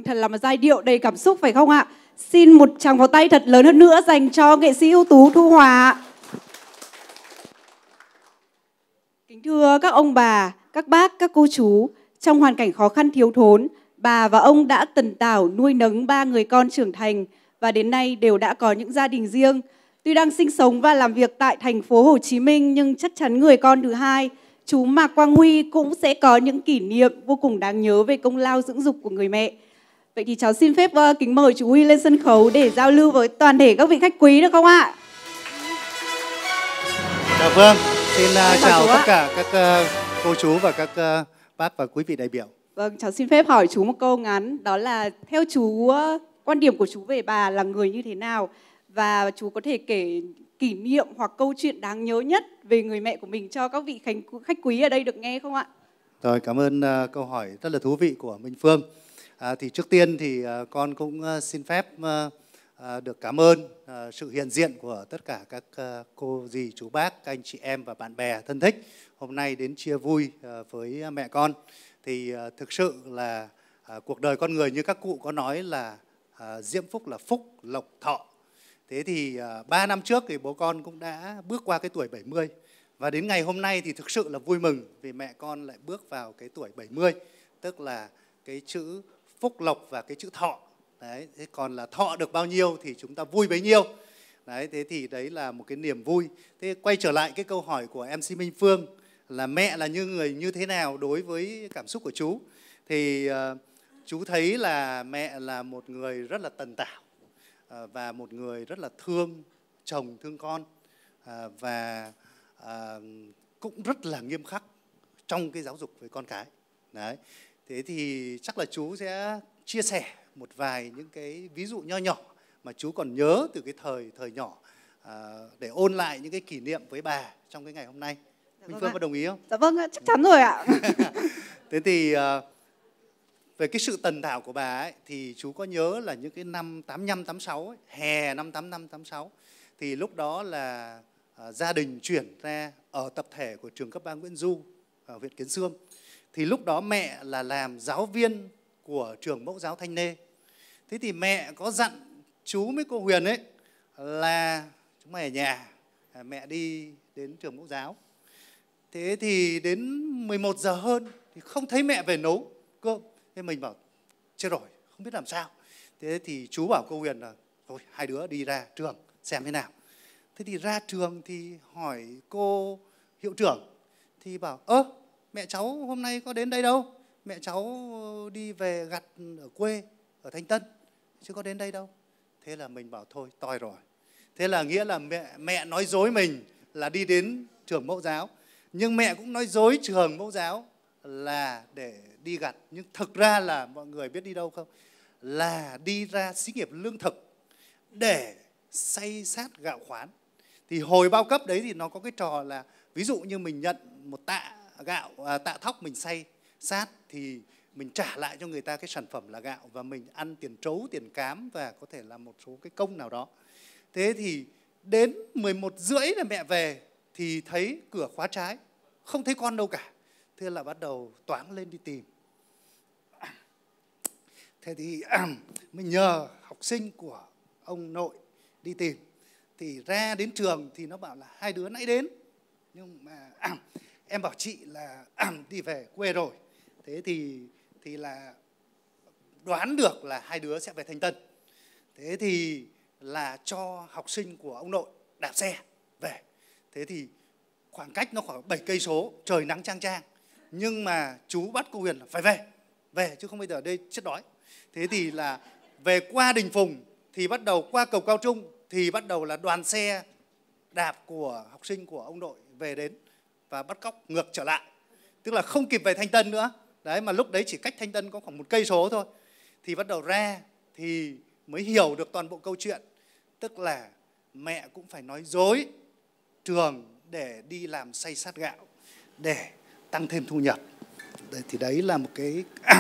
thật là một giai điệu đầy cảm xúc phải không ạ? Xin một tràng pháo tay thật lớn hơn nữa dành cho nghệ sĩ ưu tú Thu Hòa. Kính thưa các ông bà, các bác, các cô chú, trong hoàn cảnh khó khăn thiếu thốn, bà và ông đã tần tảo nuôi nấng ba người con trưởng thành và đến nay đều đã có những gia đình riêng. Tuy đang sinh sống và làm việc tại thành phố Hồ Chí Minh nhưng chắc chắn người con thứ hai, chú Mạc Quang Huy cũng sẽ có những kỷ niệm vô cùng đáng nhớ về công lao dưỡng dục của người mẹ. Vậy thì cháu xin phép uh, kính mời chú Huy lên sân khấu để giao lưu với toàn thể các vị khách quý được không ạ? Dạ vâng, xin uh, chào, chào tất ạ. cả các uh, cô chú và các uh, bác và quý vị đại biểu. Vâng, cháu xin phép hỏi chú một câu ngắn, đó là theo chú, uh, quan điểm của chú về bà là người như thế nào? Và chú có thể kể kỷ niệm hoặc câu chuyện đáng nhớ nhất về người mẹ của mình cho các vị khách quý ở đây được nghe không ạ? Rồi, cảm ơn uh, câu hỏi rất là thú vị của Minh Phương. À, thì trước tiên thì uh, con cũng uh, xin phép uh, uh, được cảm ơn uh, sự hiện diện của tất cả các uh, cô dì, chú bác, các anh chị em và bạn bè thân thích hôm nay đến chia vui uh, với mẹ con. Thì uh, thực sự là uh, cuộc đời con người như các cụ có nói là uh, diễm phúc là phúc, lộc thọ. Thế thì uh, ba năm trước thì bố con cũng đã bước qua cái tuổi bảy mươi. Và đến ngày hôm nay thì thực sự là vui mừng vì mẹ con lại bước vào cái tuổi bảy mươi. Tức là cái chữ phúc lộc và cái chữ thọ. Đấy, thế còn là thọ được bao nhiêu thì chúng ta vui bấy nhiêu. Đấy, thế thì đấy là một cái niềm vui. Thế quay trở lại cái câu hỏi của em xê Minh Phương là mẹ là như người như thế nào đối với cảm xúc của chú. Thì uh, chú thấy là mẹ là một người rất là tần tảo uh, và một người rất là thương chồng, thương con uh, và uh, cũng rất là nghiêm khắc trong cái giáo dục với con cái. Đấy. Thế thì chắc là chú sẽ chia sẻ một vài những cái ví dụ nho nhỏ mà chú còn nhớ từ cái thời thời nhỏ à, để ôn lại những cái kỷ niệm với bà trong cái ngày hôm nay. Dạ Minh vâng Phương ạ. có đồng ý không? Dạ vâng, chắc chắn rồi ạ. Thế thì à, về cái sự tần tảo của bà ấy, thì chú có nhớ là những cái năm tám lăm tám sáu ấy, hè năm tám lăm tám sáu thì lúc đó là à, gia đình chuyển ra ở tập thể của trường cấp ba Nguyễn Du ở huyện Kiến Xương. Thì lúc đó mẹ là làm giáo viên của trường mẫu giáo Thanh Nê. Thế thì mẹ có dặn chú với cô Huyền ấy là chúng mày ở nhà, mẹ đi đến trường mẫu giáo. Thế thì đến mười một giờ hơn thì không thấy mẹ về nấu cơm. Thế mình bảo chết rồi, không biết làm sao. Thế thì chú bảo cô Huyền là thôi hai đứa đi ra trường xem thế nào. Thế thì ra trường thì hỏi cô hiệu trưởng thì bảo ơ mẹ cháu hôm nay có đến đây đâu, mẹ cháu đi về gặt ở quê ở Thanh Tân chứ có đến đây đâu. Thế là mình bảo thôi toi rồi. Thế là nghĩa là mẹ mẹ nói dối mình là đi đến trường mẫu giáo, nhưng mẹ cũng nói dối trường mẫu giáo là để đi gặt, nhưng thực ra là mọi người biết đi đâu không? Là đi ra xí nghiệp lương thực để xay sát gạo khoán. Thì hồi bao cấp đấy thì nó có cái trò là ví dụ như mình nhận một tạ gạo, à, tạ thóc mình xay sát thì mình trả lại cho người ta cái sản phẩm là gạo và mình ăn tiền trấu, tiền cám và có thể là một số cái công nào đó. Thế thì đến mười một rưỡi là mẹ về thì thấy cửa khóa trái, không thấy con đâu cả. Thế là bắt đầu toáng lên đi tìm. Thế thì mình nhờ học sinh của ông nội đi tìm. Thì ra đến trường thì nó bảo là hai đứa nãy đến. Nhưng mà à, em bảo chị là à, đi về quê rồi. Thế thì, thì là đoán được là hai đứa sẽ về Thanh Tân. Thế thì là cho học sinh của ông nội đạp xe về. Thế thì khoảng cách nó khoảng bảy cây số, trời nắng chang chang. Nhưng mà chú bắt cô Huyền là phải về, về chứ không bây giờ đây chết đói. Thế thì là về qua Đình Phùng thì bắt đầu qua cầu Cao Trung thì bắt đầu là đoàn xe đạp của học sinh của ông nội về đến và bắt cóc ngược trở lại. Tức là không kịp về Thanh Tân nữa. Đấy, mà lúc đấy chỉ cách Thanh Tân có khoảng một cây số thôi. Thì bắt đầu ra thì mới hiểu được toàn bộ câu chuyện. Tức là mẹ cũng phải nói dối trường để đi làm xay sát gạo để tăng thêm thu nhập. Đấy, thì đấy là một cái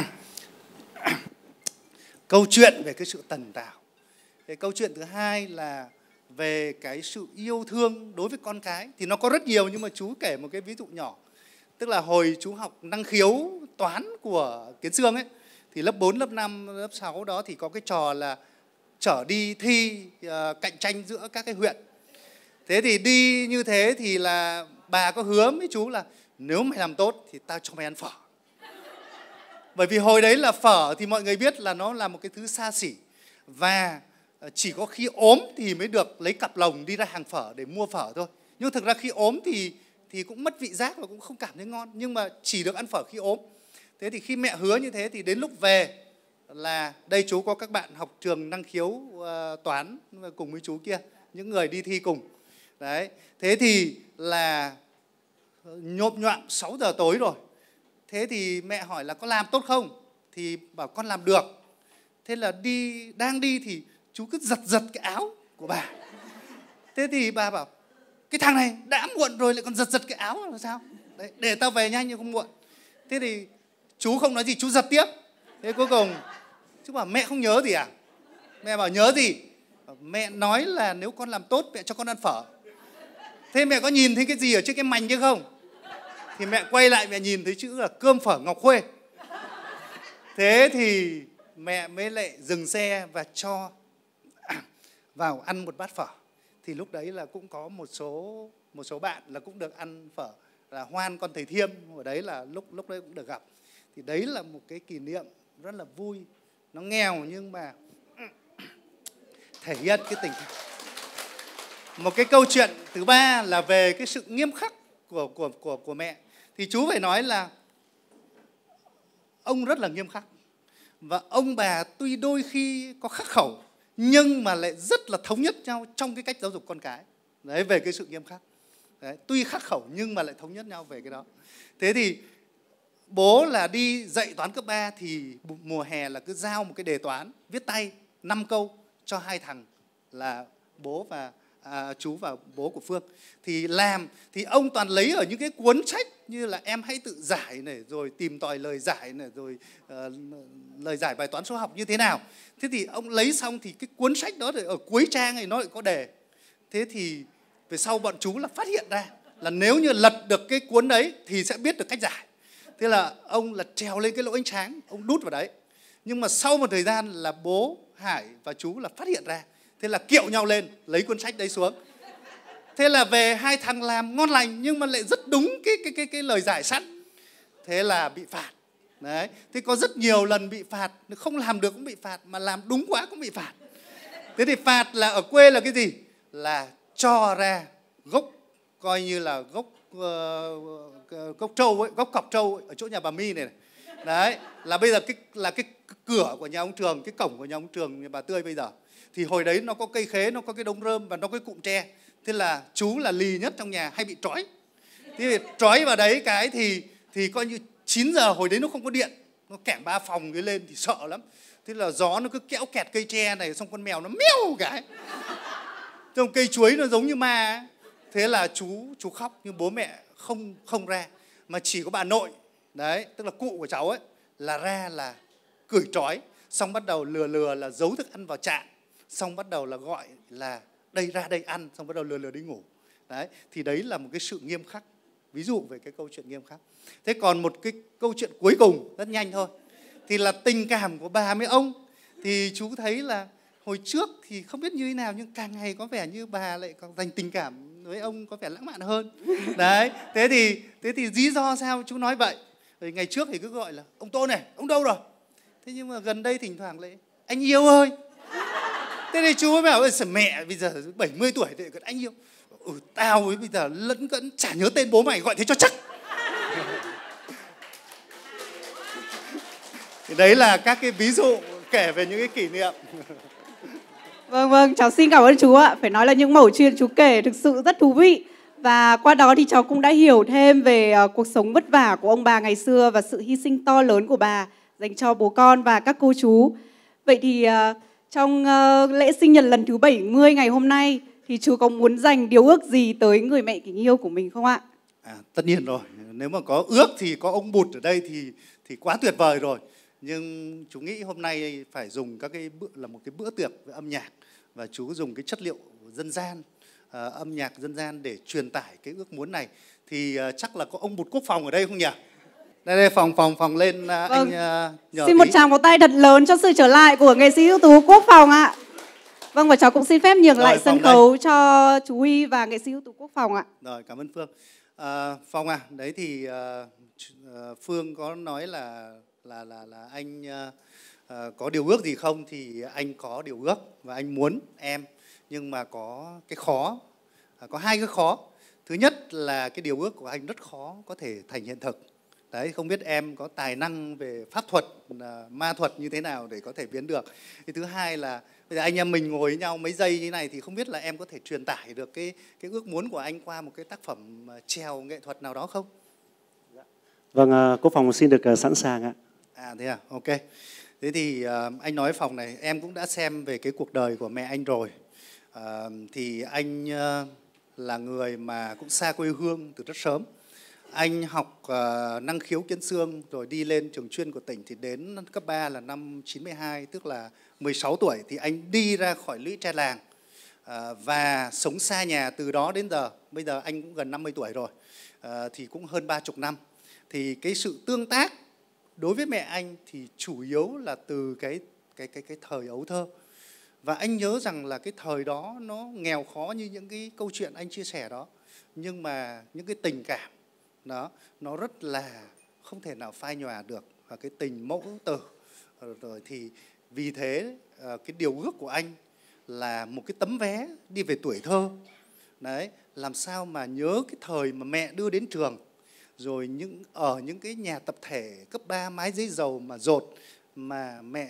câu chuyện về cái sự tần tảo. Cái câu chuyện thứ hai là về cái sự yêu thương đối với con cái. Thì nó có rất nhiều nhưng mà chú kể một cái ví dụ nhỏ. Tức là hồi chú học năng khiếu toán của Kiến Xương ấy, thì lớp bốn, lớp năm, lớp sáu đó thì có cái trò là chở đi thi uh, cạnh tranh giữa các cái huyện. Thế thì đi như thế thì là bà có hứa với chú là nếu mày làm tốt thì tao cho mày ăn phở. Bởi vì hồi đấy là phở thì mọi người biết là nó là một cái thứ xa xỉ, và chỉ có khi ốm thì mới được lấy cặp lồng đi ra hàng phở để mua phở thôi. Nhưng thực ra khi ốm thì thì cũng mất vị giác và cũng không cảm thấy ngon, nhưng mà chỉ được ăn phở khi ốm. Thế thì khi mẹ hứa như thế thì đến lúc về là đây chú có các bạn học trường năng khiếu uh, toán cùng với chú kia, những người đi thi cùng. Đấy, thế thì là nhộm nhoạng sáu giờ tối rồi. Thế thì mẹ hỏi là có làm tốt không? Thì bảo con làm được. Thế là đi đang đi thì chú cứ giật giật cái áo của bà. Thế thì bà bảo cái thằng này đã muộn rồi lại còn giật giật cái áo là sao? Đấy, để tao về nhanh nhưng không muộn. Thế thì chú không nói gì, chú giật tiếp. Thế cuối cùng chú bảo mẹ không nhớ gì à? Mẹ bảo nhớ gì? Mẹ nói là nếu con làm tốt mẹ cho con ăn phở. Thế mẹ có nhìn thấy cái gì ở trên cái mành chứ không? Thì mẹ quay lại mẹ nhìn thấy chữ là cơm phở Ngọc Khuê. Thế thì mẹ mới lại dừng xe và cho vào ăn một bát phở. Thì lúc đấy là cũng có một số một số bạn là cũng được ăn phở, là Hoan con thầy Thiêm ở đấy là lúc lúc đấy cũng được gặp. Thì đấy là một cái kỷ niệm rất là vui. Nó nghèo nhưng mà thể hiện cái tình cảm. Một cái câu chuyện thứ ba là về cái sự nghiêm khắc của của của của mẹ. Thì chú phải nói là ông rất là nghiêm khắc. Và ông bà tuy đôi khi có khắc khẩu nhưng mà lại rất là thống nhất nhau trong cái cách giáo dục con cái. Đấy, về cái sự nghiêm khắc. Đấy, tuy khắc khẩu nhưng mà lại thống nhất nhau về cái đó. Thế thì bố là đi dạy toán cấp ba thì mùa hè là cứ giao một cái đề toán viết tay năm câu cho hai thằng là bố và à, chú và bố của Phương. Thì làm thì ông toàn lấy ở những cái cuốn sách như là Em Hãy Tự Giải này, rồi Tìm Tòi Lời Giải này, rồi uh, lời giải bài toán số học như thế nào. Thế thì ông lấy xong thì cái cuốn sách đó ở cuối trang này nó lại có đề. Thế thì về sau bọn chú là phát hiện ra là nếu như lật được cái cuốn đấy thì sẽ biết được cách giải. Thế là ông là trèo lên cái lỗ ánh sáng, ông đút vào đấy. Nhưng mà sau một thời gian là bố Hải và chú là phát hiện ra. Thế là kiệu nhau lên, lấy cuốn sách đấy xuống. Thế là về hai thằng làm ngon lành nhưng mà lại rất đúng cái cái cái cái lời giải sẵn. Thế là bị phạt. Đấy, thế có rất nhiều lần bị phạt, không làm được cũng bị phạt, mà làm đúng quá cũng bị phạt. Thế thì phạt là ở quê là cái gì? Là cho ra gốc, coi như là gốc uh, gốc trâu ấy, gốc cọc trâu ấy, ở chỗ nhà bà My này, này. Đấy, là bây giờ cái là cái cửa của nhà ông Trường, cái cổng của nhà ông Trường, nhà bà Tươi bây giờ. Thì hồi đấy nó có cây khế, nó có cái đống rơm và nó có cái cụm tre. Thế là chú là lì nhất trong nhà, hay bị trói. Thế thì trói vào đấy cái thì thì coi như chín giờ hồi đấy nó không có điện, nó kẻng ba phòng cái lên thì sợ lắm. Thế là gió nó cứ kéo kẹt cây tre này, xong con mèo nó meo cái. Trong cây chuối nó giống như ma ấy. Thế là chú chú khóc nhưng bố mẹ không không ra, mà chỉ có bà nội đấy, tức là cụ của cháu ấy là ra là cởi trói, xong bắt đầu lừa lừa là giấu thức ăn vào chạn, xong bắt đầu là gọi là đây ra đây ăn, xong bắt đầu lừa lừa đi ngủ. Đấy, thì đấy là một cái sự nghiêm khắc, ví dụ về cái câu chuyện nghiêm khắc. Thế còn một cái câu chuyện cuối cùng rất nhanh thôi, thì là tình cảm của bà với ông. Thì chú thấy là hồi trước thì không biết như thế nào nhưng càng ngày có vẻ như bà lại còn dành tình cảm với ông có vẻ lãng mạn hơn. Đấy, thế thì thế thì lý do sao chú nói vậy? Rồi ngày trước thì cứ gọi là ông Tôn này, ông đâu rồi? Thế nhưng mà gần đây thỉnh thoảng lại anh yêu ơi. Thế thì chú mới bảo mẹ bây giờ bảy mươi tuổi thì còn anh yêu. Ừ, tao ấy bây giờ lẫn cẫn chả nhớ tên bố mày, gọi thế cho chắc. Thì đấy là các cái ví dụ kể về những cái kỷ niệm. Vâng, vâng, cháu xin cảm ơn chú ạ. Phải nói là những mẩu chuyện chú kể thực sự rất thú vị. Và qua đó thì cháu cũng đã hiểu thêm về uh, cuộc sống vất vả của ông bà ngày xưa và sự hy sinh to lớn của bà dành cho bố con và các cô chú. Vậy thì uh, trong uh, lễ sinh nhật lần thứ bảy mươi ngày hôm nay thì chú có muốn dành điều ước gì tới người mẹ kính yêu của mình không ạ? À, tất nhiên rồi. Nếu mà có ước thì có ông Bụt ở đây thì thì quá tuyệt vời rồi. Nhưng chú nghĩ hôm nay phải dùng các cái bữa, là một cái bữa tiệc về âm nhạc, và chú dùng cái chất liệu dân gian, uh, âm nhạc dân gian để truyền tải cái ước muốn này. Thì uh, chắc là có ông Bụt Quốc Phòng ở đây không nhỉ? Đây đây phòng phòng phòng lên vâng. Anh uh, nhờ xin một tràng pháo tay thật lớn cho sự trở lại của nghệ sĩ ưu tú Quốc Phòng ạ. Vâng, và cháu cũng xin phép nhường rồi, lại sân khấu đây cho chú Huy và nghệ sĩ ưu tú Quốc Phòng ạ. Rồi, cảm ơn Phương. À, Phong à, đấy thì uh, Phương có nói là là là là anh uh, uh, có điều ước gì không, thì anh có điều ước và anh muốn em, nhưng mà có cái khó, uh, có hai cái khó. Thứ nhất là cái điều ước của anh rất khó có thể thành hiện thực. Đấy, không biết em có tài năng về pháp thuật, uh, ma thuật như thế nào để có thể biến được. Cái thứ hai là bây giờ anh em mình ngồi với nhau mấy giây như này thì không biết là em có thể truyền tải được cái cái ước muốn của anh qua một cái tác phẩm chèo nghệ thuật nào đó không? Vâng, uh, Quốc Phòng xin được uh, sẵn sàng ạ. À thế à, ok. Thế thì uh, anh nói Phòng này, em cũng đã xem về cái cuộc đời của mẹ anh rồi. Uh, thì anh uh, là người mà cũng xa quê hương từ rất sớm. Anh học uh, năng khiếu kiến xương rồi đi lên trường chuyên của tỉnh, thì đến cấp ba là năm chín mươi hai, tức là mười sáu tuổi thì anh đi ra khỏi lũy tre làng uh, và sống xa nhà từ đó đến giờ. Bây giờ anh cũng gần năm mươi tuổi rồi, uh, thì cũng hơn ba chục năm. Thì cái sự tương tác đối với mẹ anh thì chủ yếu là từ cái cái cái cái thời ấu thơ. Và anh nhớ rằng là cái thời đó nó nghèo khó như những cái câu chuyện anh chia sẻ đó, nhưng mà những cái tình cảm đó nó rất là không thể nào phai nhòa được, và cái tình mẫu tử. Rồi thì vì thế cái điều ước của anh là một cái tấm vé đi về tuổi thơ. Đấy, làm sao mà nhớ cái thời mà mẹ đưa đến trường, rồi những ở những cái nhà tập thể cấp ba mái giấy dầu mà dột, mà mẹ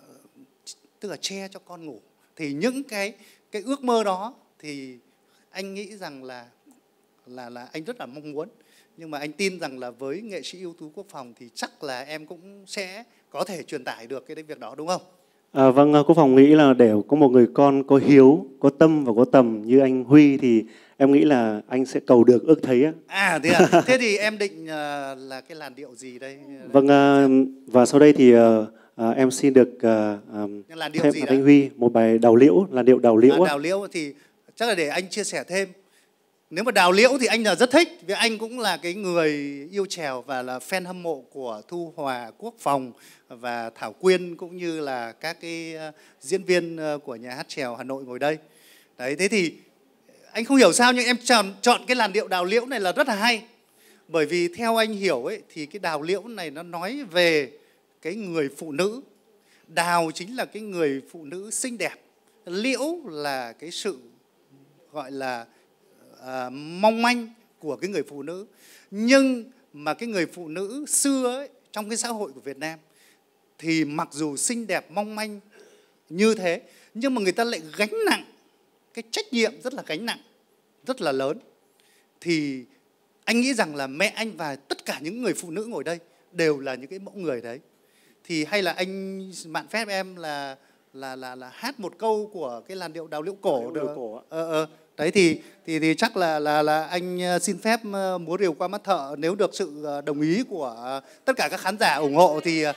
tức là che cho con ngủ. Thì những cái cái ước mơ đó thì anh nghĩ rằng là là là anh rất là mong muốn. Nhưng mà anh tin rằng là với nghệ sĩ ưu tú Quốc Phòng thì chắc là em cũng sẽ có thể truyền tải được cái việc đó, đúng không? À, vâng, Quốc Phòng nghĩ là để có một người con có hiếu, có tâm và có tầm như anh Huy thì em nghĩ là anh sẽ cầu được ước thấy á. À thế à? Thế thì em định uh, là cái làn điệu gì đây? Vâng, uh, và sau đây thì uh, uh, em xin được uh, um, làn điệu thêm gì anh Huy một bài đào liễu, làn điệu đào liễu. À, đào liễu thì chắc là để anh chia sẻ thêm. Nếu mà đào liễu thì anh là rất thích, vì anh cũng là cái người yêu chèo và là fan hâm mộ của Thu Hòa, Quốc Phòng và Thảo Quyên, cũng như là các cái diễn viên của nhà hát chèo Hà Nội ngồi đây. Đấy, thế thì anh không hiểu sao nhưng em chọn, chọn cái làn điệu đào liễu này là rất là hay. Bởi vì theo anh hiểu ấy, thì cái đào liễu này nó nói về cái người phụ nữ. Đào chính là cái người phụ nữ xinh đẹp. Liễu là cái sự gọi là À, mong manh của cái người phụ nữ. Nhưng mà cái người phụ nữ xưa ấy, trong cái xã hội của Việt Nam thì mặc dù xinh đẹp mong manh như thế, nhưng mà người ta lại gánh nặng cái trách nhiệm rất là gánh nặng, rất là lớn. Thì anh nghĩ rằng là mẹ anh và tất cả những người phụ nữ ngồi đây đều là những cái mẫu người đấy. Thì hay là anh mạn phép em là là là là hát một câu của cái làn điệu đào liễu cổ được. Cổ ờ ờ Đấy thì thì thì chắc là là là anh xin phép múa rìu qua mắt thợ, nếu được sự đồng ý của tất cả các khán giả ủng hộ thì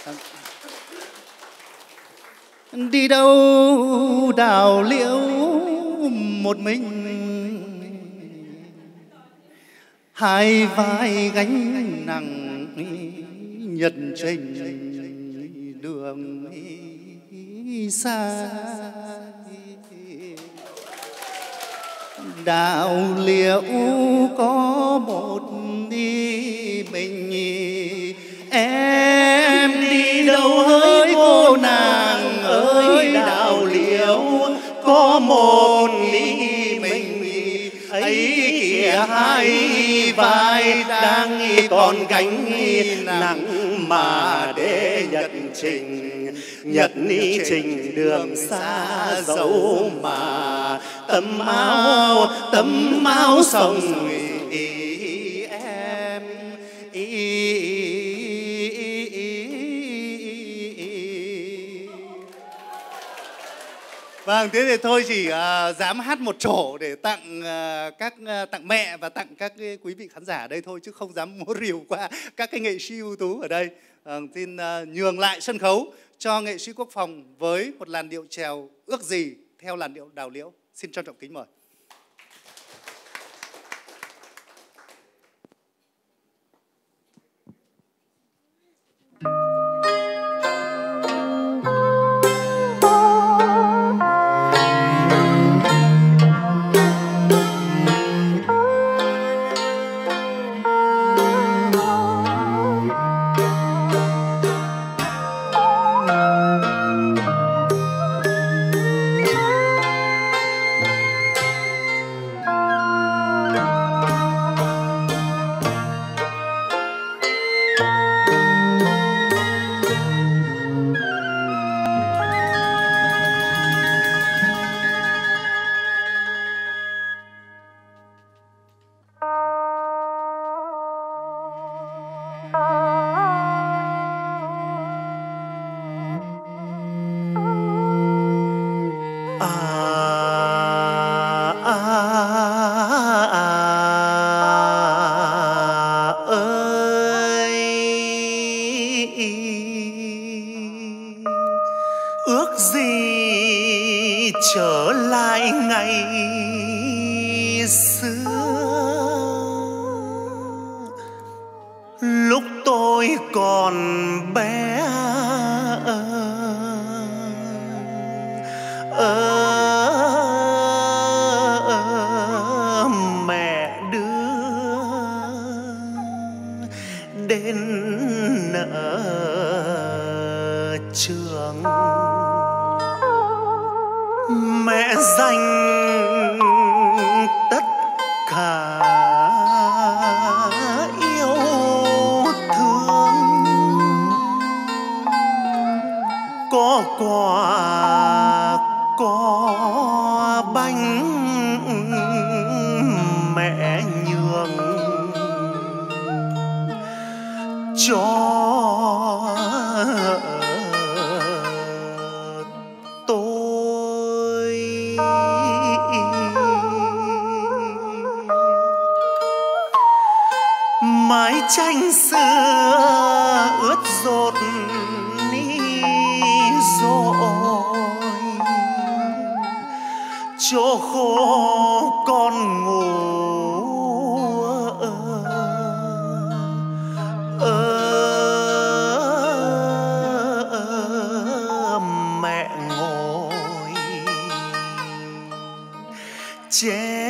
đi đâu đào liễu một mình, hai vai gánh nặng nhật trình đường xa. Đào liễu có một đi mình, em đi đâu hỡi cô nàng ơi. Đào liễu có một đi mình, ấy kìa hai vai đang còn gánh nặng mà để nhật trình. Nhật ni trình đường xa dấu mà tấm áo tấm áo sông ý em ý, ý, ý, ý. Vâng, thế thì thôi chỉ uh, dám hát một trổ để tặng uh, các uh, tặng mẹ và tặng các uh, quý vị khán giả ở đây thôi, chứ không dám múa rìu qua các cái nghệ sĩ ưu tú ở đây. Uh, xin uh, nhường lại sân khấu cho nghệ sĩ Quốc Phòng với một làn điệu chèo Ước Gì theo làn điệu đào liễu. Xin trân trọng kính mời. lại ngày xưa, lúc tôi còn bé ở mẹ đưa đến nợ trường. Mẹ dành tất cả yêu thương, có quà có bánh mẹ nhường cho mái tranh xưa ướt dột ni rồi, chỗ khô con ngủ ở mẹ ngồi che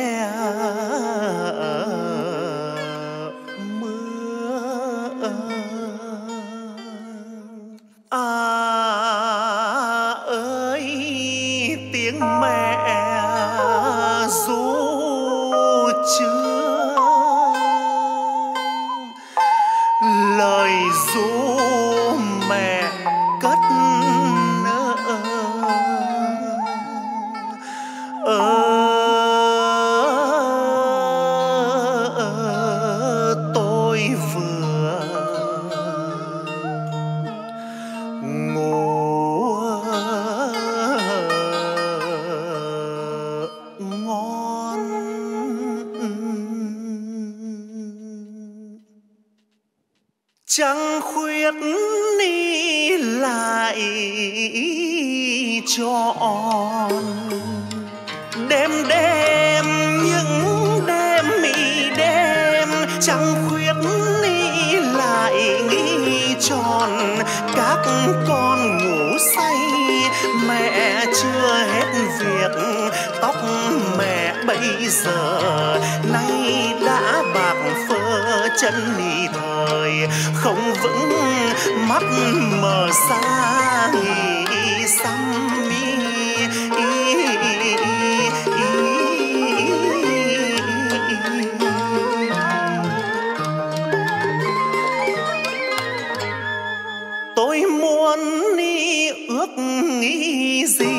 trăng khuyết ni lại trọn đêm đêm những đêm mị đêm trăng khuyết ni lại nghi tròn các con ngủ say mẹ chưa hết việc tóc mẹ bây giờ nay đã bạc phơ chân nì thời không vững mắt mờ xa nghỉ xăm mi tôi muốn đi ước nghĩ gì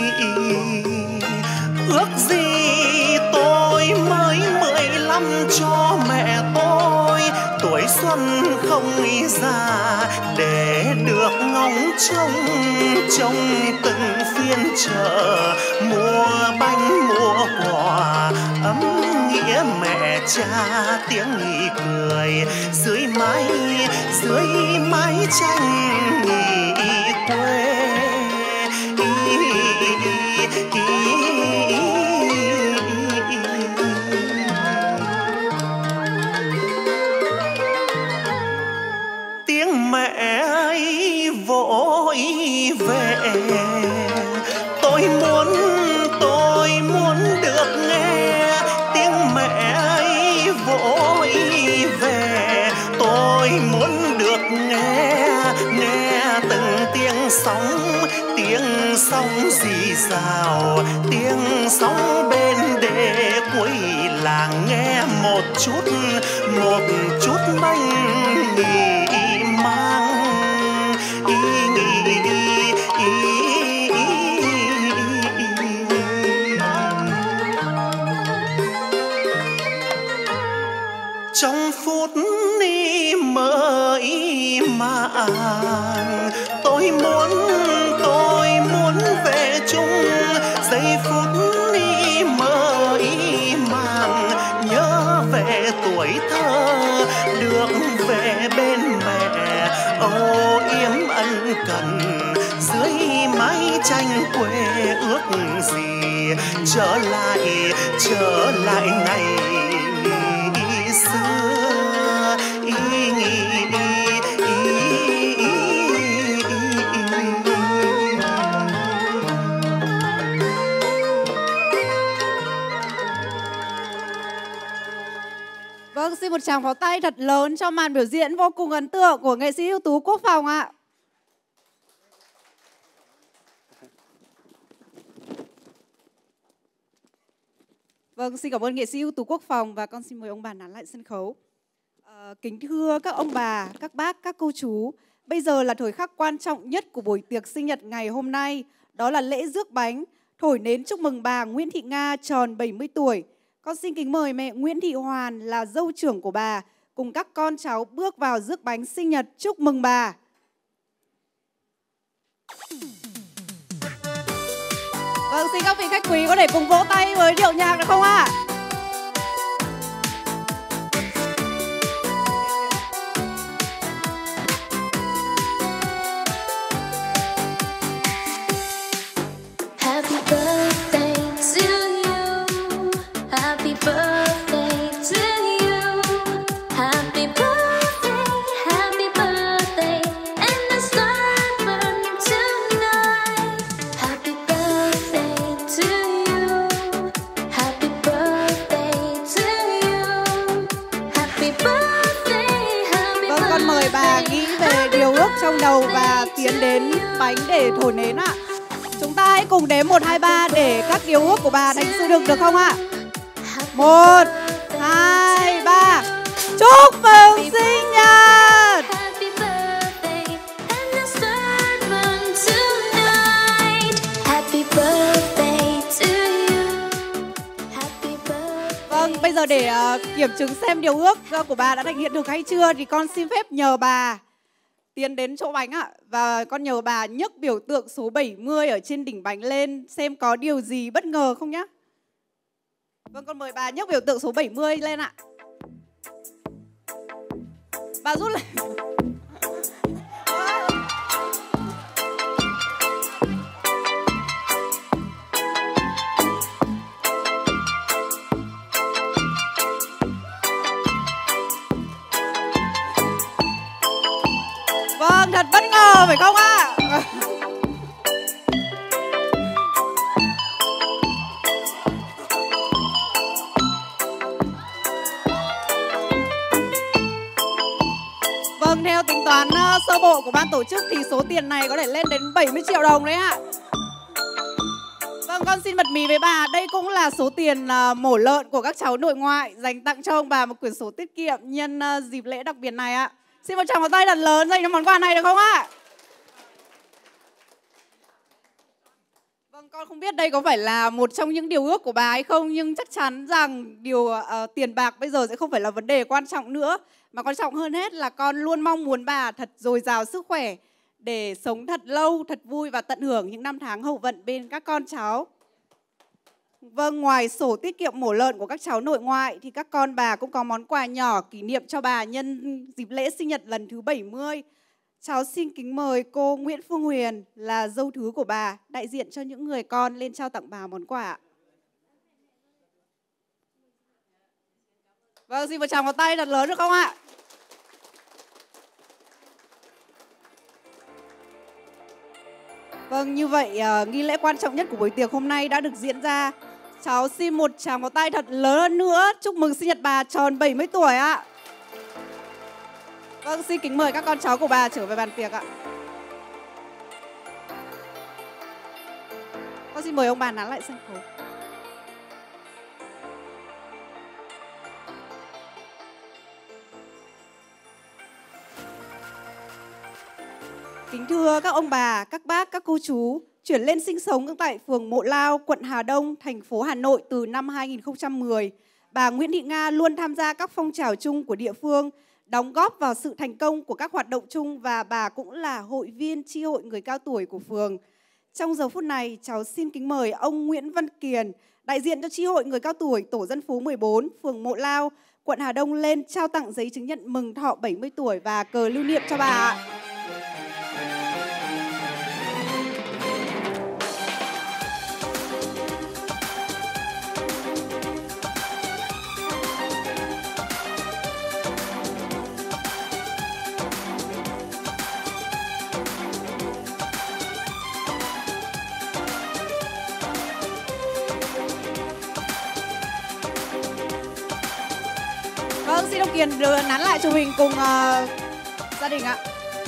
ước gì tôi mới mười lăm cho mẹ tôi tuổi xuân không già để được ngóng trông trong từng phiên chợ mua bánh mua quà ấm nghĩa mẹ cha tiếng nghỉ cười dưới mái dưới mái tranh nghỉ quê. Tiếng mẹ ấy vội về tôi muốn tôi muốn được nghe tiếng mẹ ấy vội về tôi muốn được nghe nghe từng tiếng sóng tiếng sóng rì rào tiếng sóng bên đê cuối làng nghe một chút một chút mênh nghỉ mang ý nghĩ ý trong phút ni mơ ý màng tôi muốn tôi muốn về chung giây phút ni mơ ý màng nhớ về tuổi thơ được về bên mẹ âu yếm ân cần dưới mái tranh quê ước gì trở lại trở lại ngày xưa. Ý, ý, ý, ý, ý, Vâng, xin một tràng pháo tay thật lớn cho màn biểu diễn vô cùng ấn tượng của nghệ sĩ ưu tú Quốc Phòng ạ. Vâng, xin cảm ơn nghệ sĩ ưu tú Quốc Phòng và con xin mời ông bà nán lại sân khấu. À, kính thưa các ông bà, các bác, các cô chú, bây giờ là thời khắc quan trọng nhất của buổi tiệc sinh nhật ngày hôm nay, đó là lễ rước bánh, thổi nến chúc mừng bà Nguyễn Thị Nga tròn bảy mươi tuổi. Con xin kính mời mẹ Nguyễn Thị Hoàn là dâu trưởng của bà cùng các con cháu bước vào rước bánh sinh nhật chúc mừng bà. Vâng, xin các vị khách quý có thể cùng vỗ tay với điệu nhạc được không ạ? Happy birthday to you. Happy birthday to you. Happy birthday, happy birthday, and the sun burn tonight. Happy birthday to you. Happy birthday to you. Happy birthday, happy Vâng, con mời bà nghĩ về điều ước trong đầu và tiến đến bánh để thổi nến ạ. Chúng ta hãy cùng đếm một, hai, ba để các điều ước của bà thành sự được được không ạ? Một, hai, ba. Chúc mừng sinh nhật! Happy birthday, and the sun burn tonight. Happy birthday to you. Happy birthday. Vâng, bây giờ để uh, kiểm chứng xem điều ước uh, của bà đã thành hiện thực hay chưa thì con xin phép nhờ bà tiến đến chỗ bánh ạ. Và con nhờ bà nhấc biểu tượng số bảy mươi ở trên đỉnh bánh lên xem có điều gì bất ngờ không nhá. Vâng, con mời bà nhấc biểu tượng số bảy mươi lên ạ. Bà rút lên. Vâng, thật bất ngờ phải không ạ? Vâng, theo tính toán uh, sơ bộ của ban tổ chức thì số tiền này có thể lên đến bảy mươi triệu đồng đấy ạ. Vâng, con xin bật mí với bà, đây cũng là số tiền uh, mổ lợn của các cháu nội ngoại dành tặng cho ông bà một quyển sổ tiết kiệm nhân uh, dịp lễ đặc biệt này ạ. Xin một tràng pháo tay thật lớn dành cho món quà này được không ạ? Vâng, con không biết đây có phải là một trong những điều ước của bà hay không, nhưng chắc chắn rằng điều uh, tiền bạc bây giờ sẽ không phải là vấn đề quan trọng nữa. Mà quan trọng hơn hết là con luôn mong muốn bà thật dồi dào sức khỏe để sống thật lâu, thật vui và tận hưởng những năm tháng hậu vận bên các con cháu. Vâng, ngoài sổ tiết kiệm mổ lợn của các cháu nội ngoại thì các con bà cũng có món quà nhỏ kỷ niệm cho bà nhân dịp lễ sinh nhật lần thứ bảy mươi. Cháu xin kính mời cô Nguyễn Phương Huyền là dâu thứ của bà đại diện cho những người con lên trao tặng bà món quà. Vâng, xin một tràng vào tay thật lớn được không ạ? Vâng, như vậy uh, nghi lễ quan trọng nhất của buổi tiệc hôm nay đã được diễn ra. Cháu xin một tràng vào tay thật lớn hơn nữa chúc mừng sinh nhật bà tròn bảy mươi tuổi ạ. Vâng, xin kính mời các con cháu của bà trở về bàn tiệc ạ. Con xin mời ông bà nán lại sân khấu. Kính thưa các ông bà, các bác, các cô chú, chuyển lên sinh sống tại phường Mộ Lao, quận Hà Đông, thành phố Hà Nội từ năm hai nghìn không trăm mười, bà Nguyễn Thị Nga luôn tham gia các phong trào chung của địa phương, đóng góp vào sự thành công của các hoạt động chung và bà cũng là hội viên chi hội người cao tuổi của phường. Trong giờ phút này, cháu xin kính mời ông Nguyễn Văn Kiền, đại diện cho chi hội người cao tuổi tổ dân phố mười bốn, phường Mộ Lao, quận Hà Đông lên trao tặng giấy chứng nhận mừng thọ bảy mươi tuổi và cờ lưu niệm cho bà ạ. xin ông Kiền đưa nán lại chụp hình cùng uh, gia đình ạ.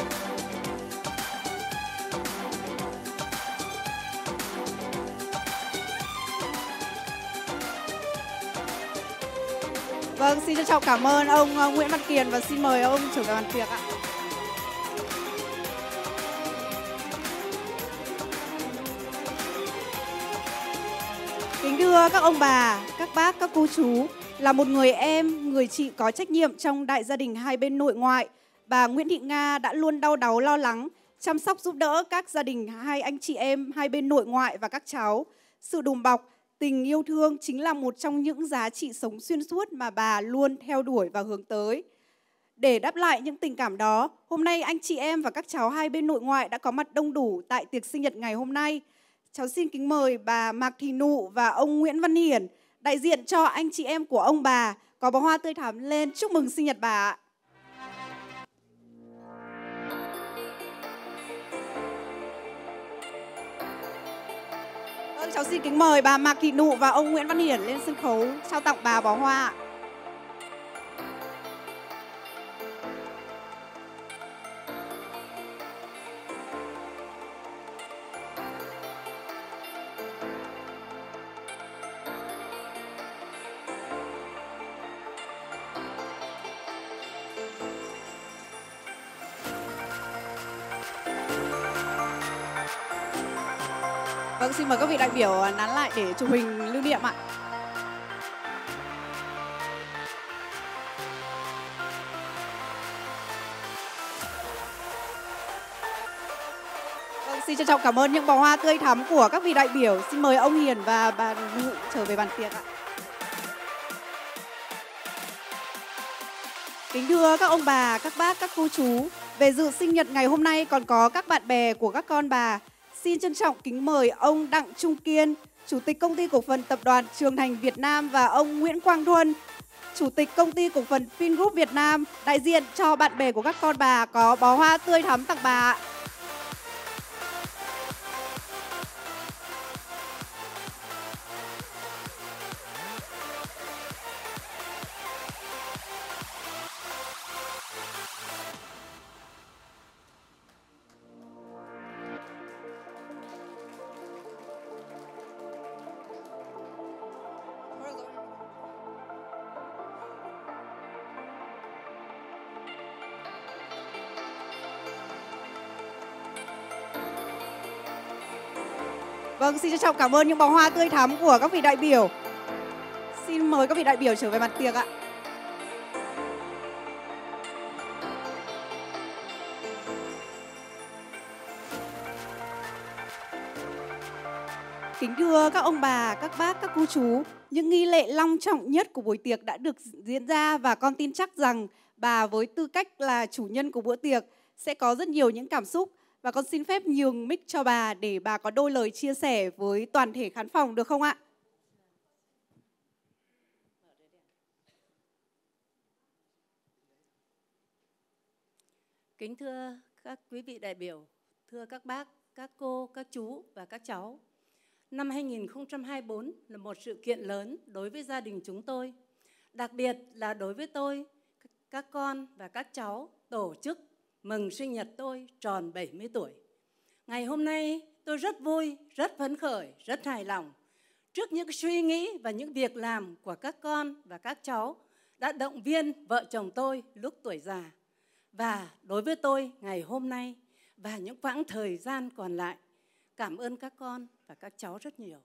Vâng, xin trân trọng cảm ơn ông uh, Nguyễn Văn Kiền và xin mời ông trở về bàn tiệc ạ. Kính thưa các ông bà, các bác, các cô chú, là một người em, người chị có trách nhiệm trong đại gia đình hai bên nội ngoại, bà Nguyễn Thị Nga đã luôn đau đáu lo lắng, chăm sóc giúp đỡ các gia đình hai anh chị em hai bên nội ngoại và các cháu. Sự đùm bọc, tình yêu thương chính là một trong những giá trị sống xuyên suốt mà bà luôn theo đuổi và hướng tới. Để đáp lại những tình cảm đó, hôm nay anh chị em và các cháu hai bên nội ngoại đã có mặt đông đủ tại tiệc sinh nhật ngày hôm nay. Cháu xin kính mời bà Mạc Thị Nụ và ông Nguyễn Văn Hiển, đại diện cho anh chị em của ông bà, có bó hoa tươi thắm lên chúc mừng sinh nhật bà ạ. Vâng, cháu xin kính mời bà Mạc Thị Nụ và ông Nguyễn Văn Hiển lên sân khấu trao tặng bà bó hoa ạ. Vâng, xin mời các vị đại biểu nán lại để chụp hình lưu niệm ạ. Vâng, xin trân trọng cảm ơn những bó hoa tươi thắm của các vị đại biểu. Xin mời ông Hiền và bà Nụ trở về bàn tiệc ạ. Kính thưa các ông bà, các bác, các cô chú, về dự sinh nhật ngày hôm nay còn có các bạn bè của các con bà. Xin trân trọng kính mời ông Đặng Trung Kiên, Chủ tịch Công ty Cổ phần Tập đoàn Trường Thành Việt Nam và ông Nguyễn Quang Thuân, Chủ tịch Công ty Cổ phần Vingroup Việt Nam, đại diện cho bạn bè của các con bà có bó hoa tươi thắm tặng bà ạ. Vâng, xin trân trọng cảm ơn những bó hoa tươi thắm của các vị đại biểu. Xin mời các vị đại biểu trở về mặt tiệc ạ. Kính thưa các ông bà, các bác, các cô chú, những nghi lễ long trọng nhất của buổi tiệc đã được diễn ra và con tin chắc rằng bà với tư cách là chủ nhân của bữa tiệc sẽ có rất nhiều những cảm xúc. Và con xin phép nhường mic cho bà để bà có đôi lời chia sẻ với toàn thể khán phòng được không ạ? Kính thưa các quý vị đại biểu, thưa các bác, các cô, các chú và các cháu. Năm hai nghìn không trăm hai mươi tư là một sự kiện lớn đối với gia đình chúng tôi. Đặc biệt là đối với tôi, các con và các cháu tổ chức mừng sinh nhật tôi tròn bảy mươi tuổi. Ngày hôm nay tôi rất vui, rất phấn khởi, rất hài lòng trước những suy nghĩ và những việc làm của các con và các cháu đã động viên vợ chồng tôi lúc tuổi già. Và đối với tôi ngày hôm nay và những quãng thời gian còn lại, cảm ơn các con và các cháu rất nhiều.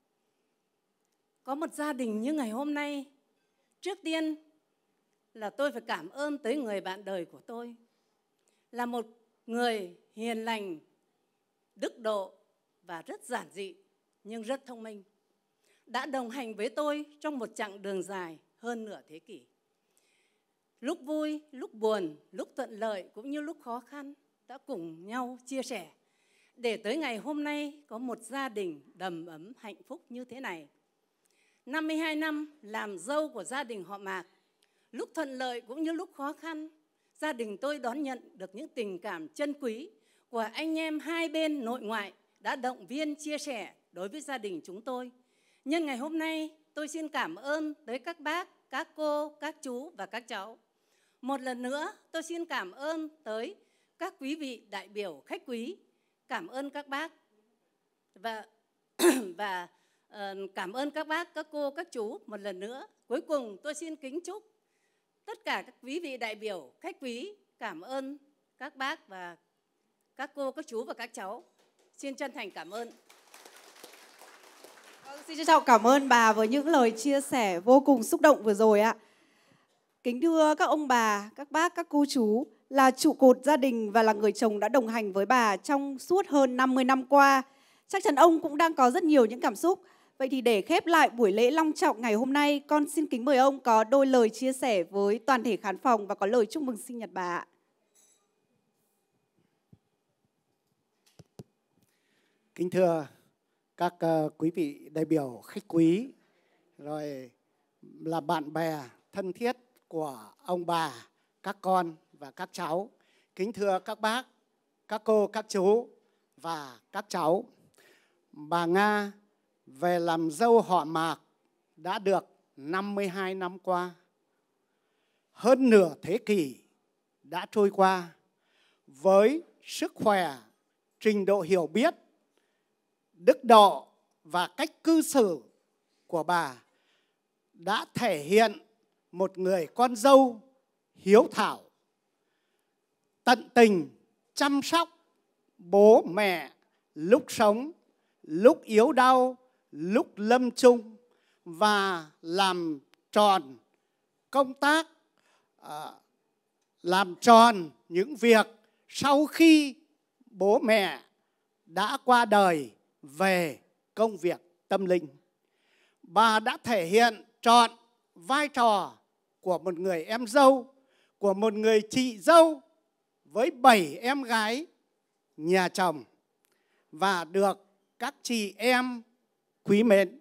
Có một gia đình như ngày hôm nay, trước tiên là tôi phải cảm ơn tới người bạn đời của tôi. Là một người hiền lành, đức độ và rất giản dị nhưng rất thông minh. Đã đồng hành với tôi trong một chặng đường dài hơn nửa thế kỷ. Lúc vui, lúc buồn, lúc thuận lợi cũng như lúc khó khăn đã cùng nhau chia sẻ để tới ngày hôm nay có một gia đình đầm ấm hạnh phúc như thế này. năm mươi hai năm làm dâu của gia đình họ Mạc, lúc thuận lợi cũng như lúc khó khăn, gia đình tôi đón nhận được những tình cảm chân quý của anh em hai bên nội ngoại đã động viên chia sẻ đối với gia đình chúng tôi. Nhân ngày hôm nay, tôi xin cảm ơn tới các bác, các cô, các chú và các cháu. Một lần nữa, tôi xin cảm ơn tới các quý vị đại biểu khách quý. Cảm ơn các bác và và uh, cảm ơn các bác, các cô, các chú một lần nữa. Cuối cùng tôi xin kính chúc tất cả các quý vị đại biểu khách quý, cảm ơn các bác và các cô, các chú và các cháu. Xin chân thành cảm ơn. Vâng, xin trân trọng cảm ơn bà với những lời chia sẻ vô cùng xúc động vừa rồi ạ. Kính thưa các ông bà, các bác, các cô chú, là trụ cột gia đình và là người chồng đã đồng hành với bà trong suốt hơn năm mươi năm qua. Chắc chắn ông cũng đang có rất nhiều những cảm xúc. Vậy thì để khép lại buổi lễ long trọng ngày hôm nay, con xin kính mời ông có đôi lời chia sẻ với toàn thể khán phòng và có lời chúc mừng sinh nhật bà ạ. Kính thưa các uh, quý vị đại biểu khách quý, rồi là bạn bè thân thiết của ông bà, các con và các cháu. Kính thưa các bác, các cô, các chú và các cháu. Bà Nga về làm dâu họ Mạc đã được năm mươi hai năm qua. Hơn nửa thế kỷ đã trôi qua. Với sức khỏe, trình độ hiểu biết, đức độ và cách cư xử của bà đã thể hiện một người con dâu hiếu thảo, tận tình chăm sóc bố mẹ lúc sống, lúc yếu đau, lúc lâm chung, và làm tròn công tác, làm tròn những việc sau khi bố mẹ đã qua đời về công việc tâm linh. Bà đã thể hiện trọn vai trò của một người em dâu, của một người chị dâu với bảy em gái nhà chồng và được các chị em quý mến.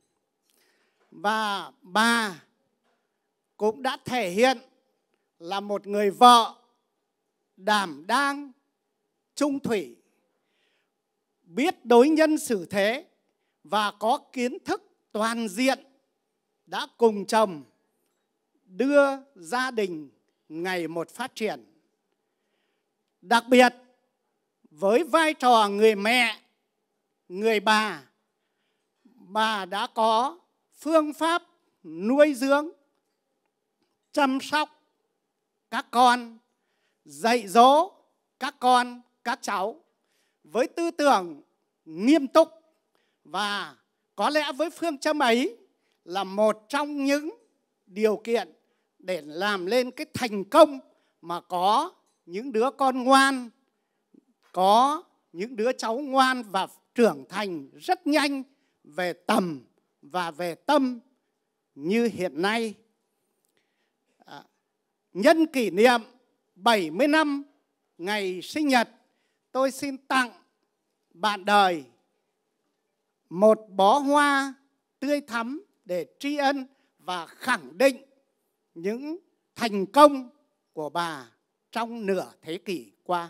Và bà cũng đã thể hiện là một người vợ đảm đang, trung thủy, biết đối nhân xử thế và có kiến thức toàn diện, đã cùng chồng đưa gia đình ngày một phát triển. Đặc biệt với vai trò người mẹ, người bà, bà đã có phương pháp nuôi dưỡng, chăm sóc các con, dạy dỗ các con, các cháu với tư tưởng nghiêm túc, và có lẽ với phương châm ấy là một trong những điều kiện để làm lên cái thành công mà có những đứa con ngoan, có những đứa cháu ngoan và trưởng thành rất nhanh về tầm và về tâm như hiện nay. À, nhân kỷ niệm bảy mươi năm ngày sinh nhật, tôi xin tặng bạn đời một bó hoa tươi thắm để tri ân và khẳng định những thành công của bà trong nửa thế kỷ qua.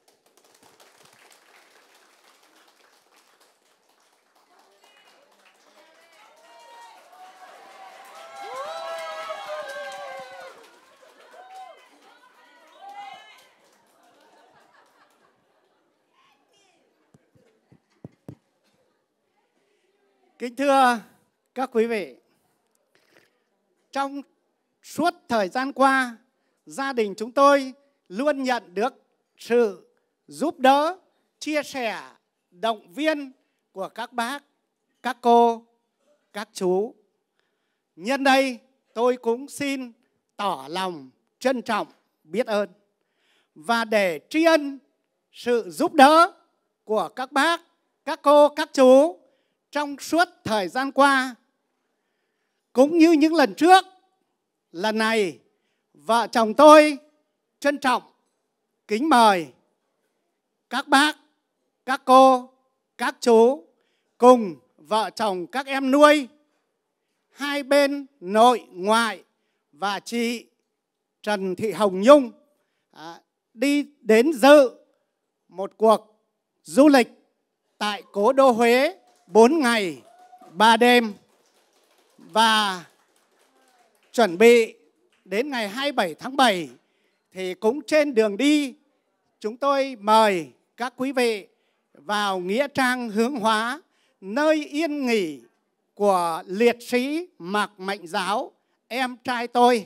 Kính thưa các quý vị, trong suốt thời gian qua, gia đình chúng tôi luôn nhận được sự giúp đỡ, chia sẻ, động viên của các bác, các cô, các chú. Nhân đây tôi cũng xin tỏ lòng trân trọng biết ơn. Và để tri ân sự giúp đỡ của các bác, các cô, các chú trong suốt thời gian qua, cũng như những lần trước, lần này vợ chồng tôi trân trọng kính mời các bác, các cô, các chú cùng vợ chồng các em nuôi, hai bên nội ngoại và chị Trần Thị Hồng Nhung à, đi đến dự một cuộc du lịch tại cố đô Huế bốn ngày ba đêm. Và chuẩn bị đến ngày hai mươi bảy tháng bảy thì cũng trên đường đi, chúng tôi mời các quý vị vào nghĩa trang Hướng Hóa, nơi yên nghỉ của liệt sĩ Mạc Mạnh Giáo, em trai tôi.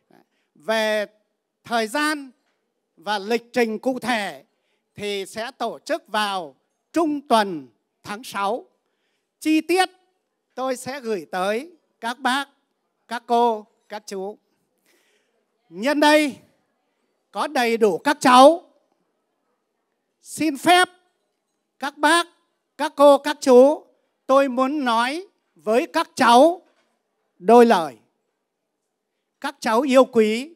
Về thời gian và lịch trình cụ thể thì sẽ tổ chức vào trung tuần tháng sáu. Chi tiết tôi sẽ gửi tới các bác, các cô, các chú. Nhân đây có đầy đủ các cháu, xin phép các bác, các cô, các chú, tôi muốn nói với các cháu đôi lời. Các cháu yêu quý,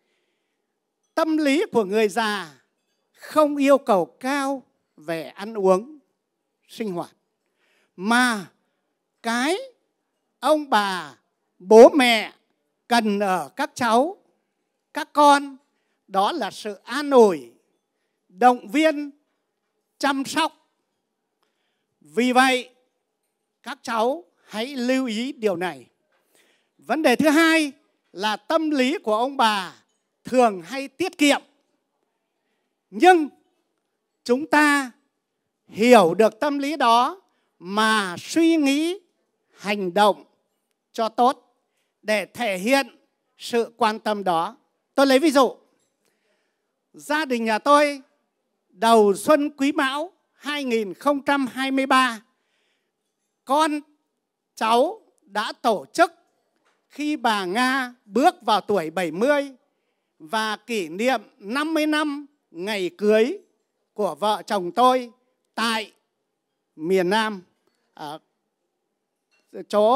tâm lý của người già không yêu cầu cao về ăn uống, sinh hoạt, mà cái ông bà, bố mẹ cần ở các cháu, các con, đó là sự an ủi, động viên, chăm sóc. Vì vậy, các cháu hãy lưu ý điều này. Vấn đề thứ hai là tâm lý của ông bà thường hay tiết kiệm. Nhưng chúng ta hiểu được tâm lý đó mà suy nghĩ, hành động cho tốt để thể hiện sự quan tâm đó. Tôi lấy ví dụ, gia đình nhà tôi đầu xuân Quý Mão hai nghìn không trăm hai mươi ba, con cháu đã tổ chức khi bà Nga bước vào tuổi bảy mươi và kỷ niệm năm mươi năm ngày cưới của vợ chồng tôi tại miền Nam, ở chỗ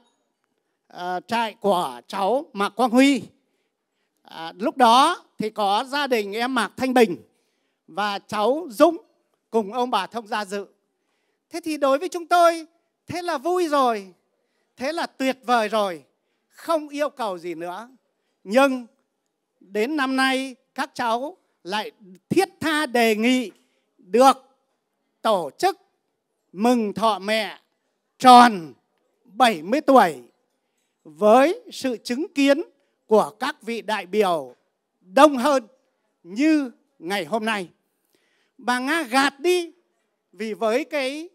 à, trại của cháu Mạc Quang Huy. À, lúc đó thì có gia đình em Mạc Thanh Bình và cháu Dũng cùng ông bà thông gia dự. Thế thì đối với chúng tôi, thế là vui rồi, thế là tuyệt vời rồi, không yêu cầu gì nữa. Nhưng đến năm nay các cháu lại thiết tha đề nghị được tổ chức mừng thọ mẹ tròn bảy mươi tuổi với sự chứng kiến của các vị đại biểu đông hơn như ngày hôm nay. Bà Nga gạt đi, vì với cái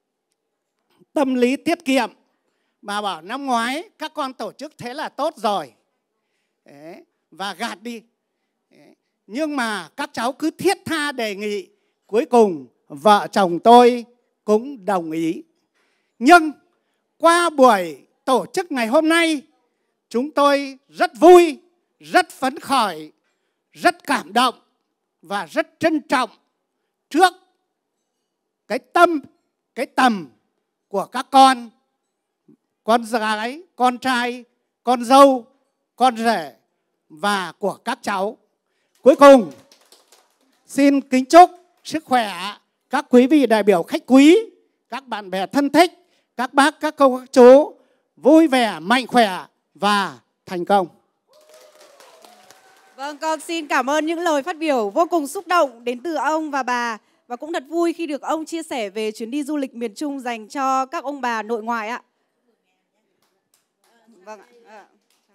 tâm lý tiết kiệm, bà bảo năm ngoái các con tổ chức thế là tốt rồi. Đấy, và gạt đi. Đấy, nhưng mà các cháu cứ thiết tha đề nghị, cuối cùng vợ chồng tôi cũng đồng ý. Nhưng qua buổi tổ chức ngày hôm nay, chúng tôi rất vui, rất phấn khởi, rất cảm động và rất trân trọng trước cái tâm, cái tầm của các con, con gái, con trai, con dâu, con rể và của các cháu. Cuối cùng, xin kính chúc sức khỏe các quý vị đại biểu khách quý, các bạn bè thân thích, các bác, các cô, các chú vui vẻ, mạnh khỏe và thành công. Vâng, con xin cảm ơn những lời phát biểu vô cùng xúc động đến từ ông và bà. Và cũng thật vui khi được ông chia sẻ về chuyến đi du lịch miền Trung dành cho các ông bà nội ngoại ạ. Vâng ạ.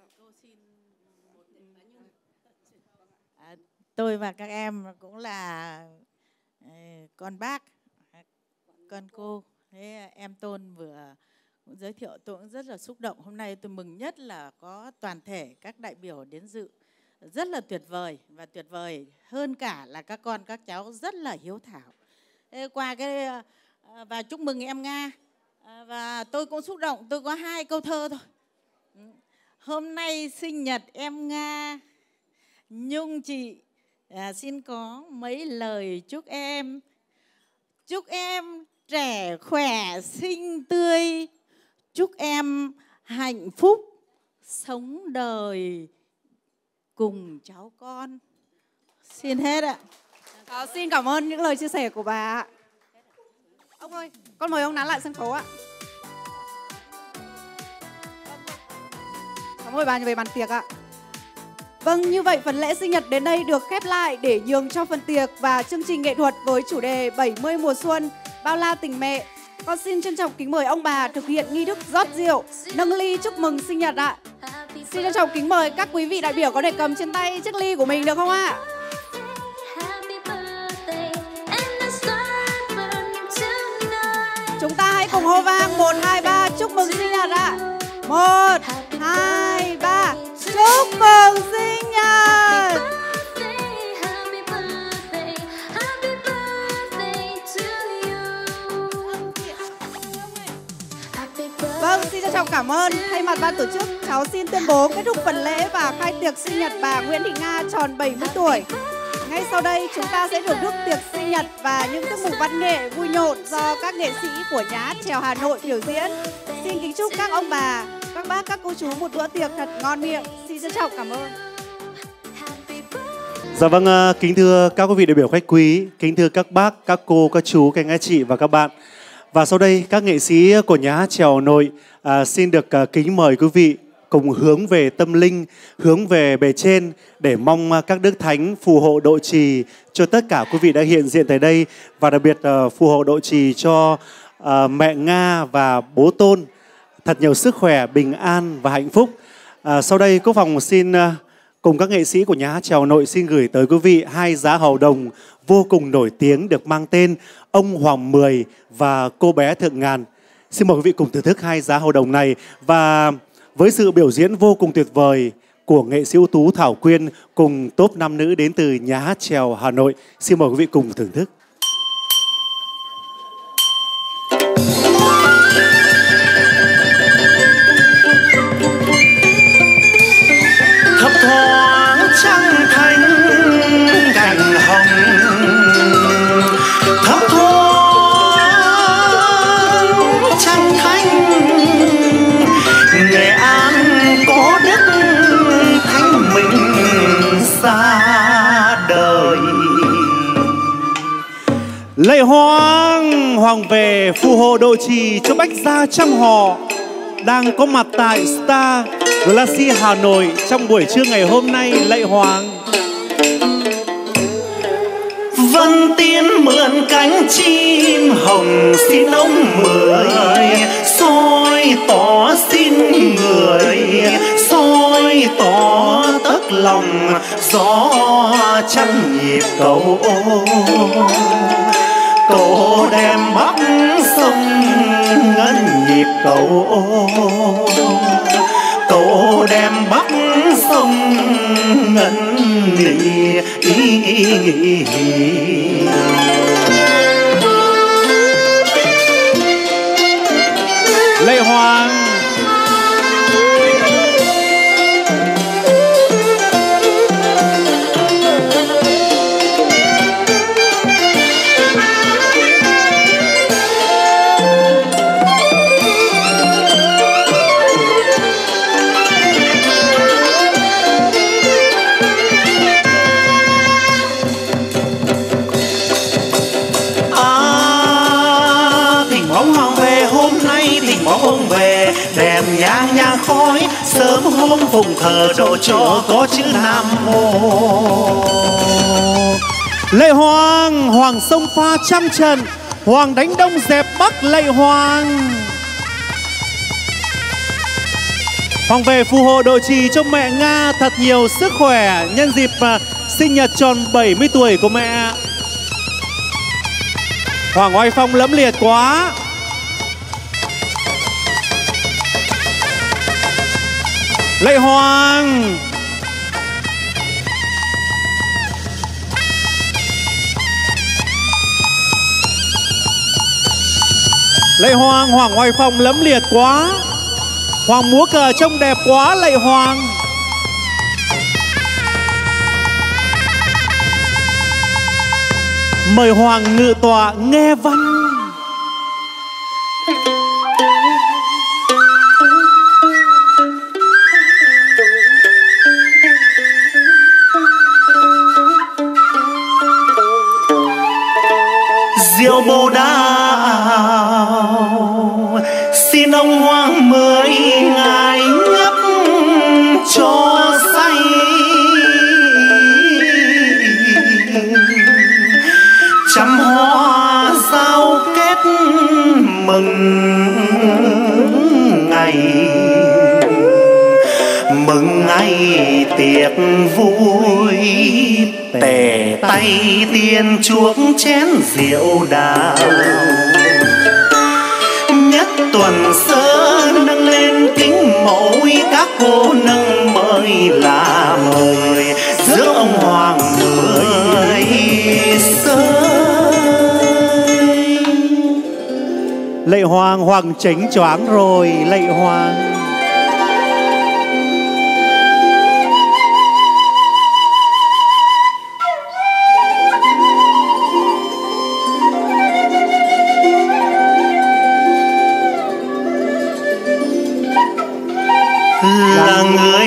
Tôi và các em cũng là con bác, con cô. Thế em Tôn vừa cũng giới thiệu, tôi cũng rất là xúc động. Hôm nay tôi mừng nhất là có toàn thể các đại biểu đến dự. Rất là tuyệt vời, và tuyệt vời hơn cả là các con các cháu rất là hiếu thảo. Thế qua cái và chúc mừng em Nga. Và tôi cũng xúc động, tôi có hai câu thơ thôi. Hôm nay sinh nhật em Nga, Nhung chị à, xin có mấy lời chúc em. Chúc em trẻ khỏe xinh tươi, chúc em hạnh phúc sống đời cùng cháu con. Xin hết ạ. À, xin cảm ơn những lời chia sẻ của bà ạ. Ông ơi, con mời ông nán lại sân khấu ạ. Cảm ơn bà về bàn tiệc ạ. Vâng, như vậy phần lễ sinh nhật đến đây được khép lại để nhường cho phần tiệc và chương trình nghệ thuật với chủ đề bảy mươi mùa xuân bao la tình mẹ Con xin trân trọng kính mời ông bà thực hiện nghi thức rót rượu, nâng ly chúc mừng sinh nhật ạ. Xin trân trọng kính mời các quý vị đại biểu có thể cầm trên tay chiếc ly của mình được không ạ? Chúng ta hãy cùng hô vang một, hai, ba chúc mừng sinh nhật ạ. Một, hai, ba chúc mừng sinh nhật. Vâng, xin trân trọng cảm ơn. Thay mặt ban tổ chức, cháu xin tuyên bố kết thúc phần lễ và khai tiệc sinh nhật bà Nguyễn Thị Nga tròn bảy mươi tuổi. Ngay sau đây, chúng ta sẽ thưởng thức tiệc sinh nhật và những tiết mục văn nghệ vui nhộn do các nghệ sĩ của Nhà hát Chèo Hà Nội biểu diễn. Xin kính chúc các ông bà, các bác, các cô chú một bữa tiệc thật ngon miệng. Xin trân trọng cảm ơn. Dạ vâng, kính thưa các quý vị đại biểu khách quý, kính thưa các bác, các cô, các chú, các anh chị và các bạn. Và sau đây, các nghệ sĩ của Nhà hát Chèo Hà Nội à, xin được à, kính mời quý vị cùng hướng về tâm linh, hướng về bề trên để mong à, các đức thánh phù hộ độ trì cho tất cả quý vị đã hiện diện tại đây, và đặc biệt à, phù hộ độ trì cho à, mẹ Nga và bố Tôn thật nhiều sức khỏe, bình an và hạnh phúc. À, sau đây, Quốc phòng xin à, cùng các nghệ sĩ của Nhà hát Chèo Hà Nội xin gửi tới quý vị hai giá hầu đồng vô cùng nổi tiếng được mang tên Ông Hoàng Mười và Cô Bé Thượng Ngàn. Xin mời quý vị cùng thưởng thức hai giá hầu đồng này, và với sự biểu diễn vô cùng tuyệt vời của nghệ sĩ ưu tú Thảo Quyên cùng top nam nữ đến từ Nhà hát Chèo Hà Nội. Xin mời quý vị cùng thưởng thức. Thấp thoáng trăng thanh cành hồng, thấp thoáng trăng thanh Nghệ An có đức thanh minh xa đời. Lạy Hoàng, Hoàng về phù hộ độ trì cho bách gia trăm họ đang có mặt tại Star Galaxy Hà Nội trong buổi trưa ngày hôm nay. Lạy Hoàng. Vân tiên mượn cánh chim hồng xin ông Mười soi tỏ xin người, soi tỏ tất lòng gió chăn nhịp cầu. Cầu đem bắc sông ngân nhịp cầu, cầu đem bắc sông ngân nhịp. Lạy Hoàng. Ông về đèn nhang nhang khói, sớm hôm phụng thờ độ cho có chữ Nam Mô. Lạy Hoàng, Hoàng sông pha trăm trận, Hoàng đánh đông dẹp bắc. Lạy Hoàng. Hoàng về phù hộ độ trì cho mẹ Nga thật nhiều sức khỏe nhân dịp uh, sinh nhật tròn bảy mươi tuổi của mẹ. Hoàng oai phong lẫm liệt quá. Lạy Hoàng. Lạy Hoàng, Hoàng oai phong lẫm liệt quá. Hoàng múa cờ trông đẹp quá. Lạy Hoàng. Mời Hoàng ngự tọa nghe văn. Diệu Bồ Đào xin ông Hoàng Mười ngài nhấp cho say, trăm hoa giao kết mừng mừng ngày tiệc vui, tề tay tiên chuốc chén rượu đào. Nhất tuần sơ nâng lên kính mỗi, các cô nâng mời là mời giữa ông hoàng mười sơi. Lạy hoàng, hoàng chánh choáng rồi, lạy hoàng. Là người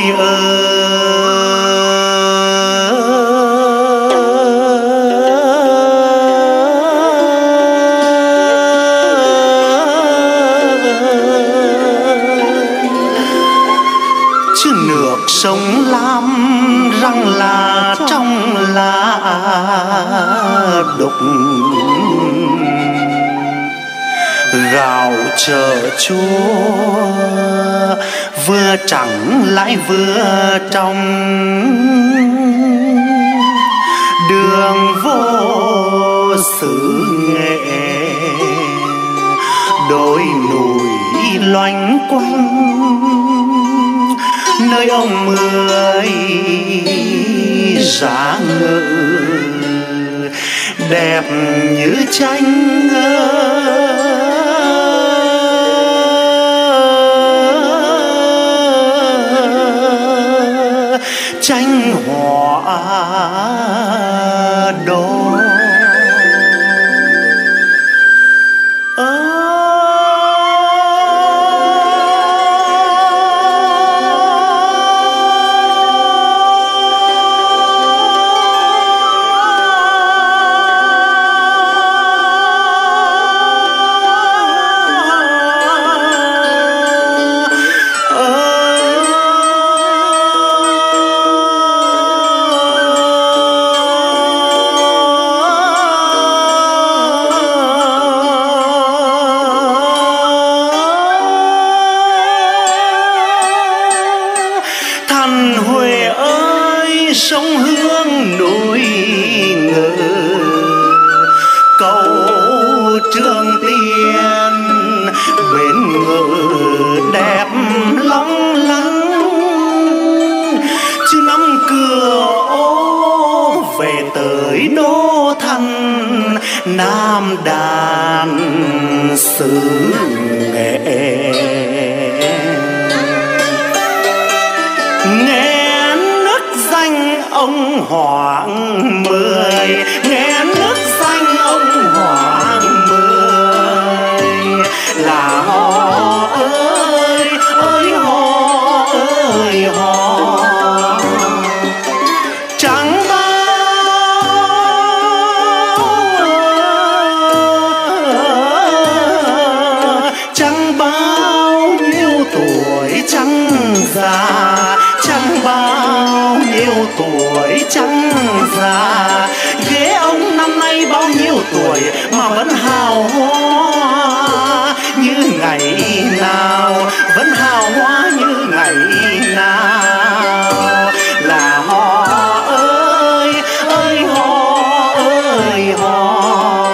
chứ nước sông Lam răng là trong lá đục, gạo chợ chúa vừa trắng lại vừa trong, đường vô xứ nghệ đôi núi loanh quanh, nơi ông mười giá ngự đẹp như tranh tranh họa đồ. Sông Hương núi Ngự, cầu Trường Tiên bến Ngự đẹp long lanh, chứ năm cửa ô về tới Đô Thành Nam Đàn xứ Nghệ. Ông Hoàng Mười, nghe nước danh ông Hoàng Mười là họ ơi ơi họ ơi họ, chẳng bao chẳng bao nhiêu tuổi chẳng già, chẳng bao nhiêu tuổi chẳng già, ghế ông năm nay bao nhiêu tuổi mà vẫn hào hoa như ngày nào, vẫn hào hoa như ngày nào. Là họ ơi ơi họ ơi họ,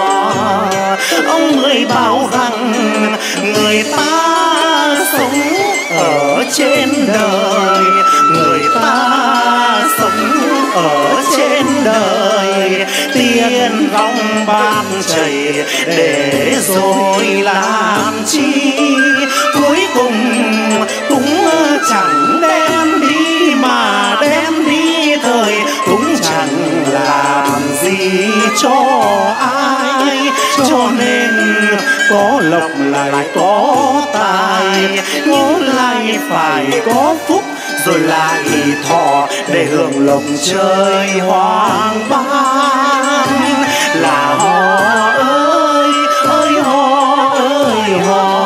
ông Mười bảo rằng người ta sống ở trên đời, người ta sống ở trên đời tiền gong bạc chảy để rồi làm chi, cuối cùng cũng chẳng đem đi mà đem đi thời cũng chẳng làm gì cho ai, cho nên có lộc lại có tài, có lại phải có phúc rồi lại thọ để hưởng lộc trời hoàng ban. Là họ ơi ơi họ ơi họ,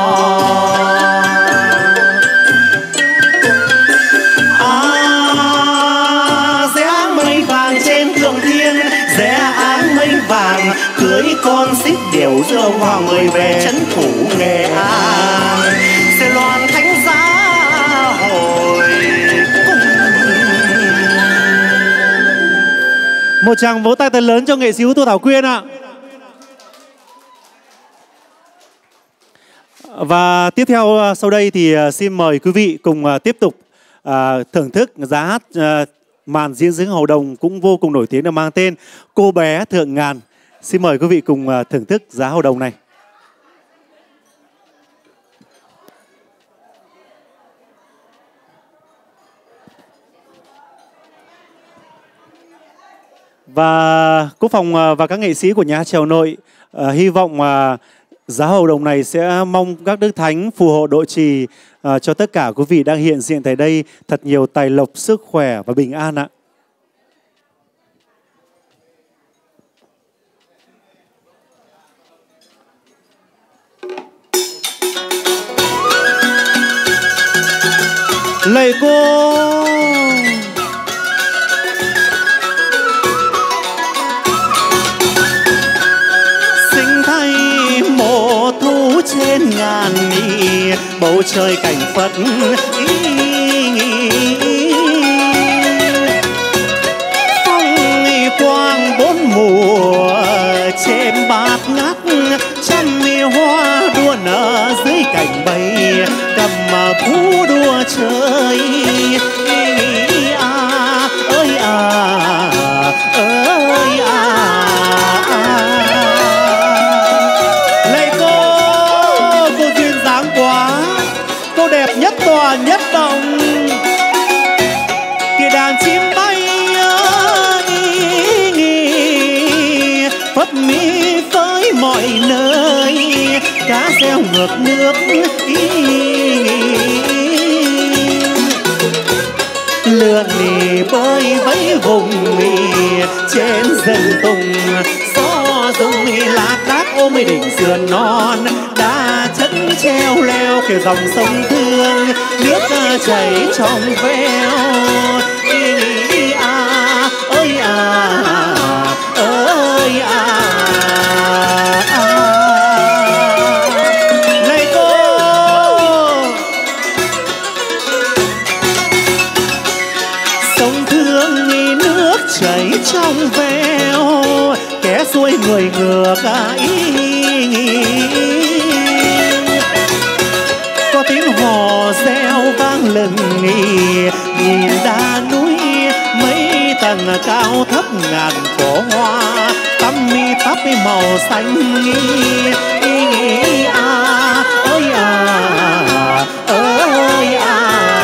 à rẽ áng mây vàng trên thượng thiên, rẽ áng mây vàng cưới con xích điểu giữa ông Hoàng Mười về trấn thủ Nghệ An. Sẽ loan thánh giá hồi một tràng vỗ tay thật lớn cho nghệ sĩ ưu tú Thảo Quyên ạ. Và tiếp theo sau đây thì xin mời quý vị cùng tiếp tục thưởng thức giá hát màn diễn xướng hầu đồng cũng vô cùng nổi tiếng được mang tên Cô Bé Thượng Ngàn. Xin mời quý vị cùng thưởng thức giá hầu đồng này. Và Quốc Phòng và các nghệ sĩ của nhà hát Chèo Nội uh, hy vọng uh, giá hầu đồng này sẽ mong các đức thánh phù hộ độ trì uh, cho tất cả quý vị đang hiện diện tại đây thật nhiều tài lộc, sức khỏe và bình an ạ. Lạy cô trên ngàn mi bầu trời cảnh Phật phong quang bốn mùa trên bát ngát trăm mi hoa đua nở dưới cảnh bầy cầm cú đua chơi à ơi à ơi à. Đẹp nhất tòa nhất động kìa đàn chim bay phất mi với mọi nơi cá reo ngược nước lượn lì bơi với vùng mì trên rừng tùng gió rung lạc đác ôm đỉnh sườn non đá chất treo leo kìa dòng sông Thương nước chảy trong veo ý à ơi à ơi à, à. Này cô sông Thương nước chảy trong veo kẻ xuôi người ngược ý có tiếng hò reo vang lần nghỉ nhìn đá núi mấy tầng cao thấp ngàn cỏ hoa tắm mi tắp màu xanh ý à ơi à ơi à.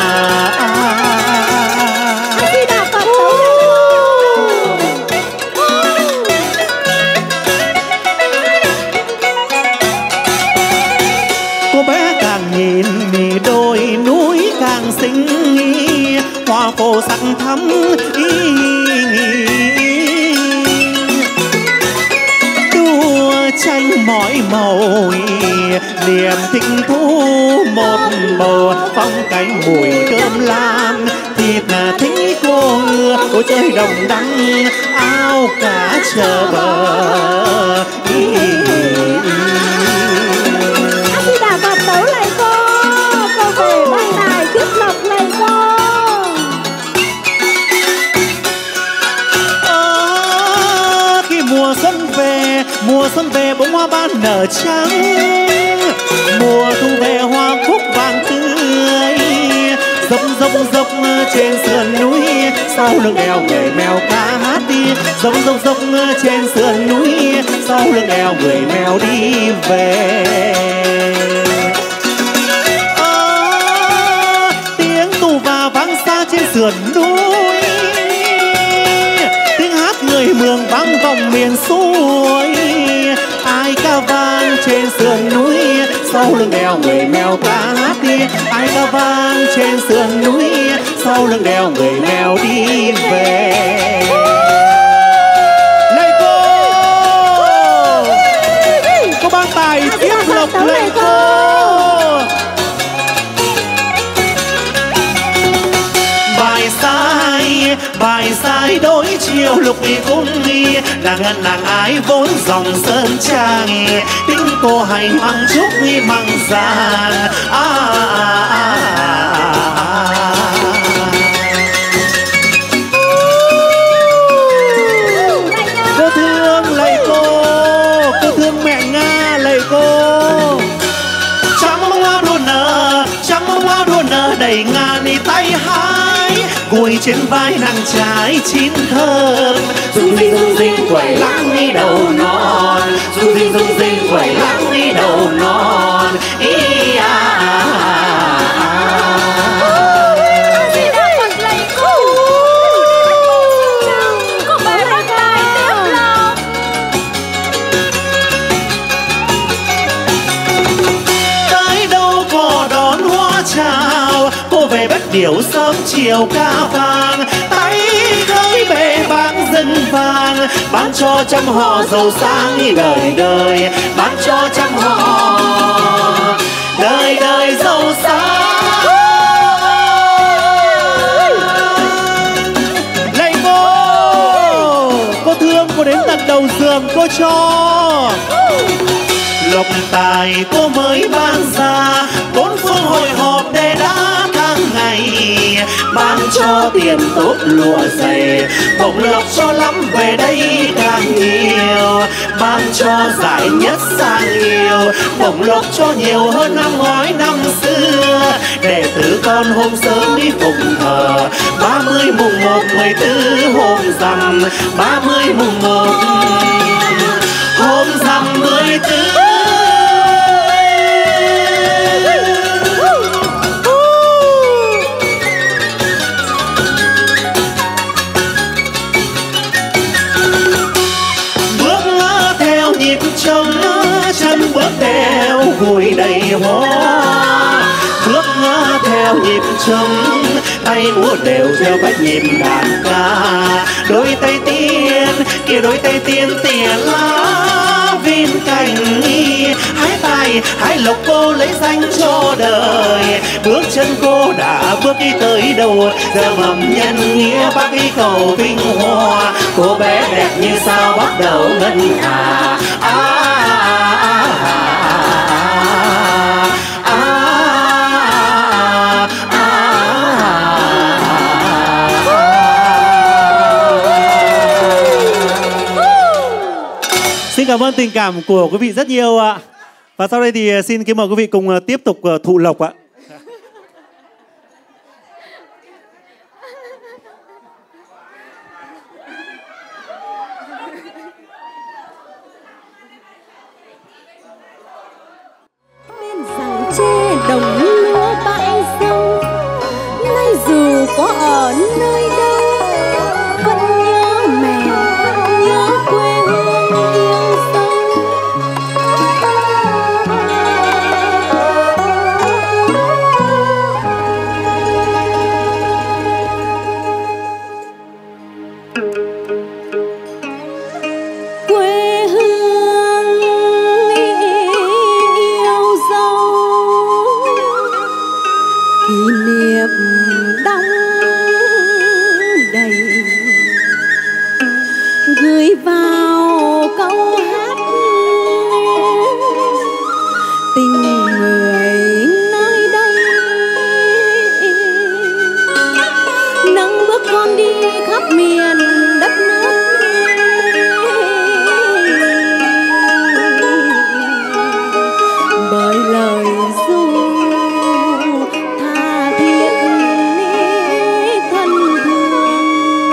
Nhìn mì đôi núi càng xinh hoa phô sắc thắm đua tranh mọi màu niềm thích thú một bầu phong cánh mùi cơm lam thịt thích cô ngựa cô chơi đồng đăng áo cá chờ bờ mùa xuân về mùa xuân về bông hoa ban nở trắng mùa thu về hoa cúc vàng tươi dốc dốc dốc trên sườn núi sau lưng đèo người mèo ca hát đi dốc dốc dốc trên sườn núi sau lưng đèo người mèo đi về à, tiếng tù và vang xa trên sườn núi người mường vang vòng miền xuôi ai ca vang trên sườn núi sau lưng đèo người mèo ca hát đi ai ca vang trên sườn núi sau lưng đèo người mèo đi về. Lạy cô cô ban tài tiếp lộc lạy cô bài sai bài sai đối chiều lục đi cung đi nàng ngân nàng ái vốn dòng sơn trang tính cô hành mang trúc đi mang giang à, à, à, à. gùi trên vai nàng trái chín thơm. Rung rinh rung rinh quẩy lắc đi đầu non, rung rinh rung rinh quẩy lắc đi đầu non. Ý à, à, à, à. Xin được một lời cô. Cô bé bắt tay tiếp lòng. Tới đâu có đón hoa chào, cô về bắt điểu sớm chiều ca vàng. Tay khơi bể bạc dân vàng, bán cho trăm họ giàu sang đời đời, bán cho trăm họ đời đời giàu sang. Lạy cô, cô thương cô đến tận đầu giường cô cho. Lộc tài cô mới ban ra, bốn phương hội họp để đã tháng ngày. Ban cho tiền tốt lụa dày, bổng lộc cho lắm về đây càng nhiều. Ban cho giải nhất sang nhiều, bổng lộc cho nhiều hơn năm ngoái năm xưa. Đệ tử con hôm sớm đi phụng thờ, ba mươi mùng một mười tư hôm rằm, ba mươi mùng một hôm rằm mười tư. Trong chân bước theo gùi đầy hoa, bước theo nhịp trống, tay múa đều theo bách nhịp đàn ca. Đôi tay tiên kia đôi tay tiên tỉa lá viên cành, hái tài hái lộc cô lấy danh cho đời. Bước chân cô đã bước đi tới đâu, giờ mầm nhân nghĩa bác đi cầu vinh hoa. Cô bé đẹp như sao bắt đầu ngân hà. À, Xin cảm ơn tình cảm của quý vị rất nhiều ạ. Và sau đây thì xin kính mời quý vị cùng tiếp tục thụ lộc ạ. Bên rằng che đồng lúa bãi sông, nay dù có ở nơi đâu vẫn nhớ mẹ, nhớ quê hương yêu sâu. Quê hương yêu dấu, kỷ niệm đong đầy, gửi vào câu hát tình người nơi đây. Nâng bước con đi khắp miền đất nước, bởi lời ru tha thiết thân thương.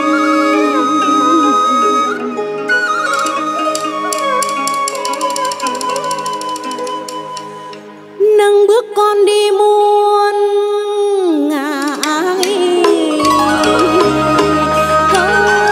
Nâng bước con đi muôn ngả câu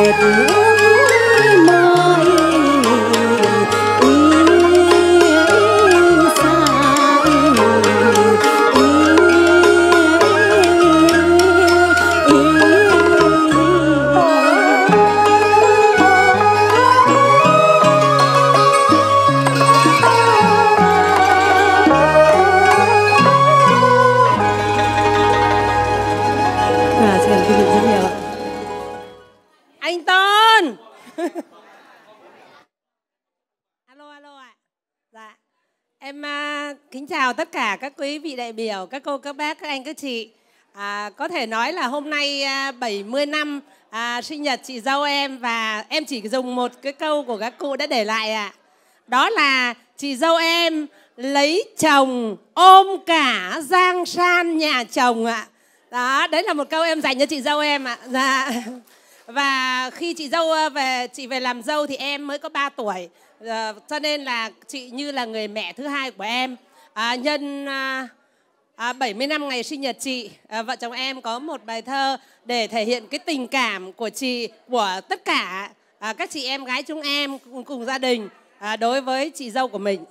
dệt ước mới xa Anh Tôn. Alo alo ạ. Dạ. Em à, kính chào tất cả các quý vị đại biểu, các cô, các bác, các anh, các chị. À, có thể nói là hôm nay à, bảy mươi năm à, sinh nhật chị dâu em, và em chỉ dùng một cái câu của các cụ đã để lại ạ. Đó là chị dâu em lấy chồng ôm cả giang san nhà chồng ạ. Đó, đấy là một câu em dành cho chị dâu em ạ. Dạ. Và khi chị dâu về chị về làm dâu thì em mới có ba tuổi, à, cho nên là chị như là người mẹ thứ hai của em. À, nhân à, à, bảy mươi năm ngày sinh nhật chị, à, vợ chồng em có một bài thơ để thể hiện cái tình cảm của chị, của tất cả à, các chị em gái chúng em cùng, cùng gia đình à, đối với chị dâu của mình.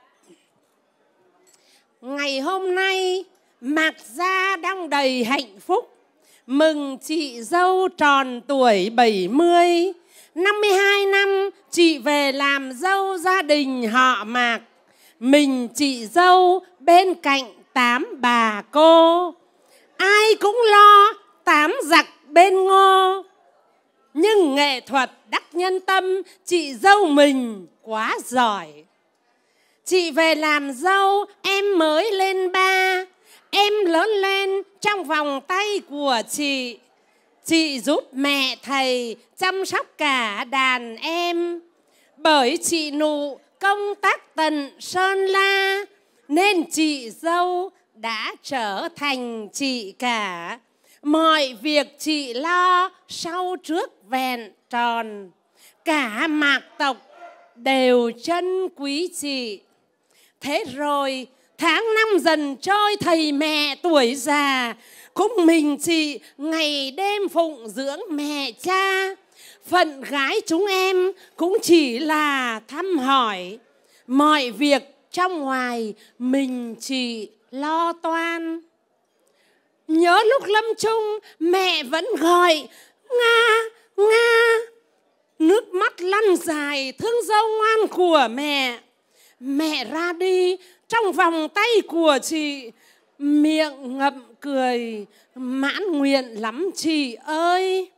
Ngày hôm nay Mạc Gia đong đầy hạnh phúc, mừng chị dâu tròn tuổi bảy mươi. năm mươi hai năm chị về làm dâu gia đình họ Mạc. Mình chị dâu bên cạnh tám bà cô. Ai cũng lo tám giặc bên ngô. Nhưng nghệ thuật đắc nhân tâm, chị dâu mình quá giỏi. Chị về làm dâu em mới lên ba. Em lớn lên trong vòng tay của chị. Chị giúp mẹ thầy chăm sóc cả đàn em. Bởi chị nụ công tác tận Sơn La, nên chị dâu đã trở thành chị cả. Mọi việc chị lo sau trước vẹn tròn. Cả Mạc tộc đều trân quý chị. Thế rồi tháng năm dần trôi, thầy mẹ tuổi già, cũng mình chị ngày đêm phụng dưỡng mẹ cha. Phận gái chúng em cũng chỉ là thăm hỏi. Mọi việc trong ngoài mình chị lo toan. Nhớ lúc lâm chung mẹ vẫn gọi Nga, Nga. Nước mắt lăn dài thương dâu ngoan của mẹ. Mẹ ra đi trong vòng tay của chị, miệng ngậm cười mãn nguyện lắm chị ơi.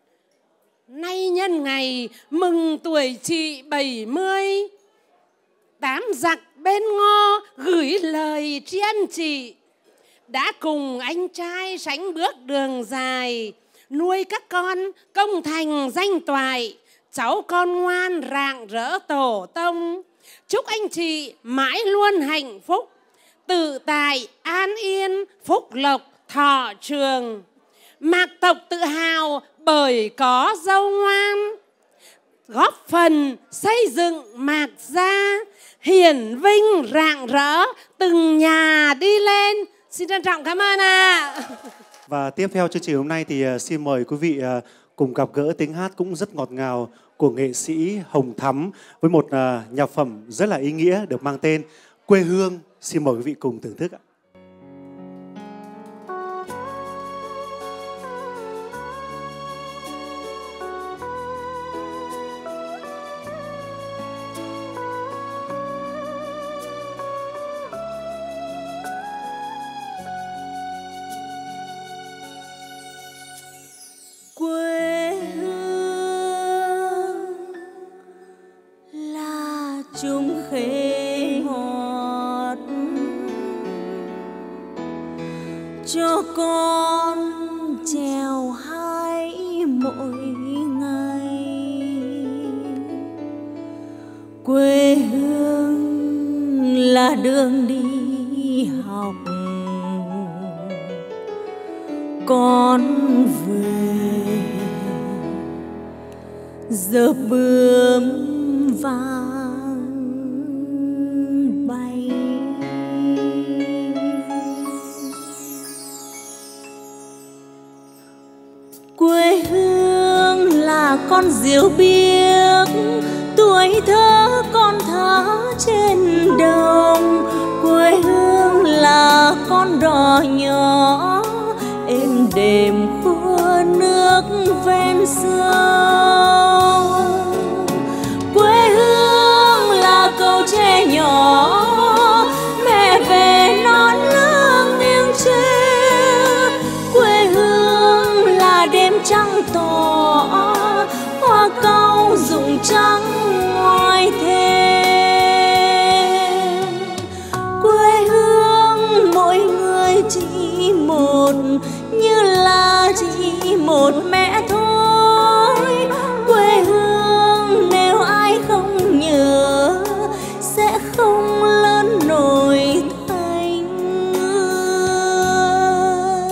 Nay nhân ngày mừng tuổi chị bảy mươi, tám giặc bên ngô gửi lời tri ân chị. Đã cùng anh trai sánh bước đường dài, nuôi các con công thành danh toại. Cháu con ngoan rạng rỡ tổ tông. Chúc anh chị mãi luôn hạnh phúc, tự tại an yên, phúc lộc thọ trường. Mạc tộc tự hào bởi có dâu ngoan, góp phần xây dựng Mạc Gia hiển vinh rạng rỡ từng nhà đi lên. Xin trân trọng cảm ơn ạ. À. Và tiếp theo chương trình hôm nay thì xin mời quý vị cùng gặp gỡ tiếng hát cũng rất ngọt ngào của nghệ sĩ Hồng Thắm với một nhạc phẩm rất là ý nghĩa được mang tên Quê Hương. Xin mời quý vị cùng thưởng thức ạ. Quê hương là chung khế ngọt cho con trèo hái mỗi ngày. Quê hương là đường đi học con về, giờ bướm vàng bay. Quê hương là là con diều biếc, tuổi thơ con thơ trên đồng. Quê hương là con đò nhỏ, êm đềm khua nước ven sông. Quê hương là cầu tre nhỏ, mẹ về non lương nghiêng tre. Quê hương là đêm trăng tỏ, hoa cau rụng trắng ngoài thềm. Quê hương mỗi người chỉ một, như là chỉ một mẹ thôi. Quê hương nếu ai không nhớ sẽ không lớn nổi thành người.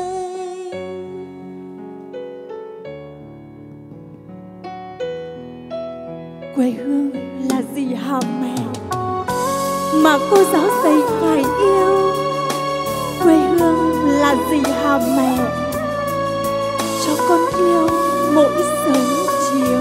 Quê hương là gì hả mẹ mà cô giáo dạy phải yêu? Quê hương là gì hả mẹ cho con yêu mỗi sớm chiều?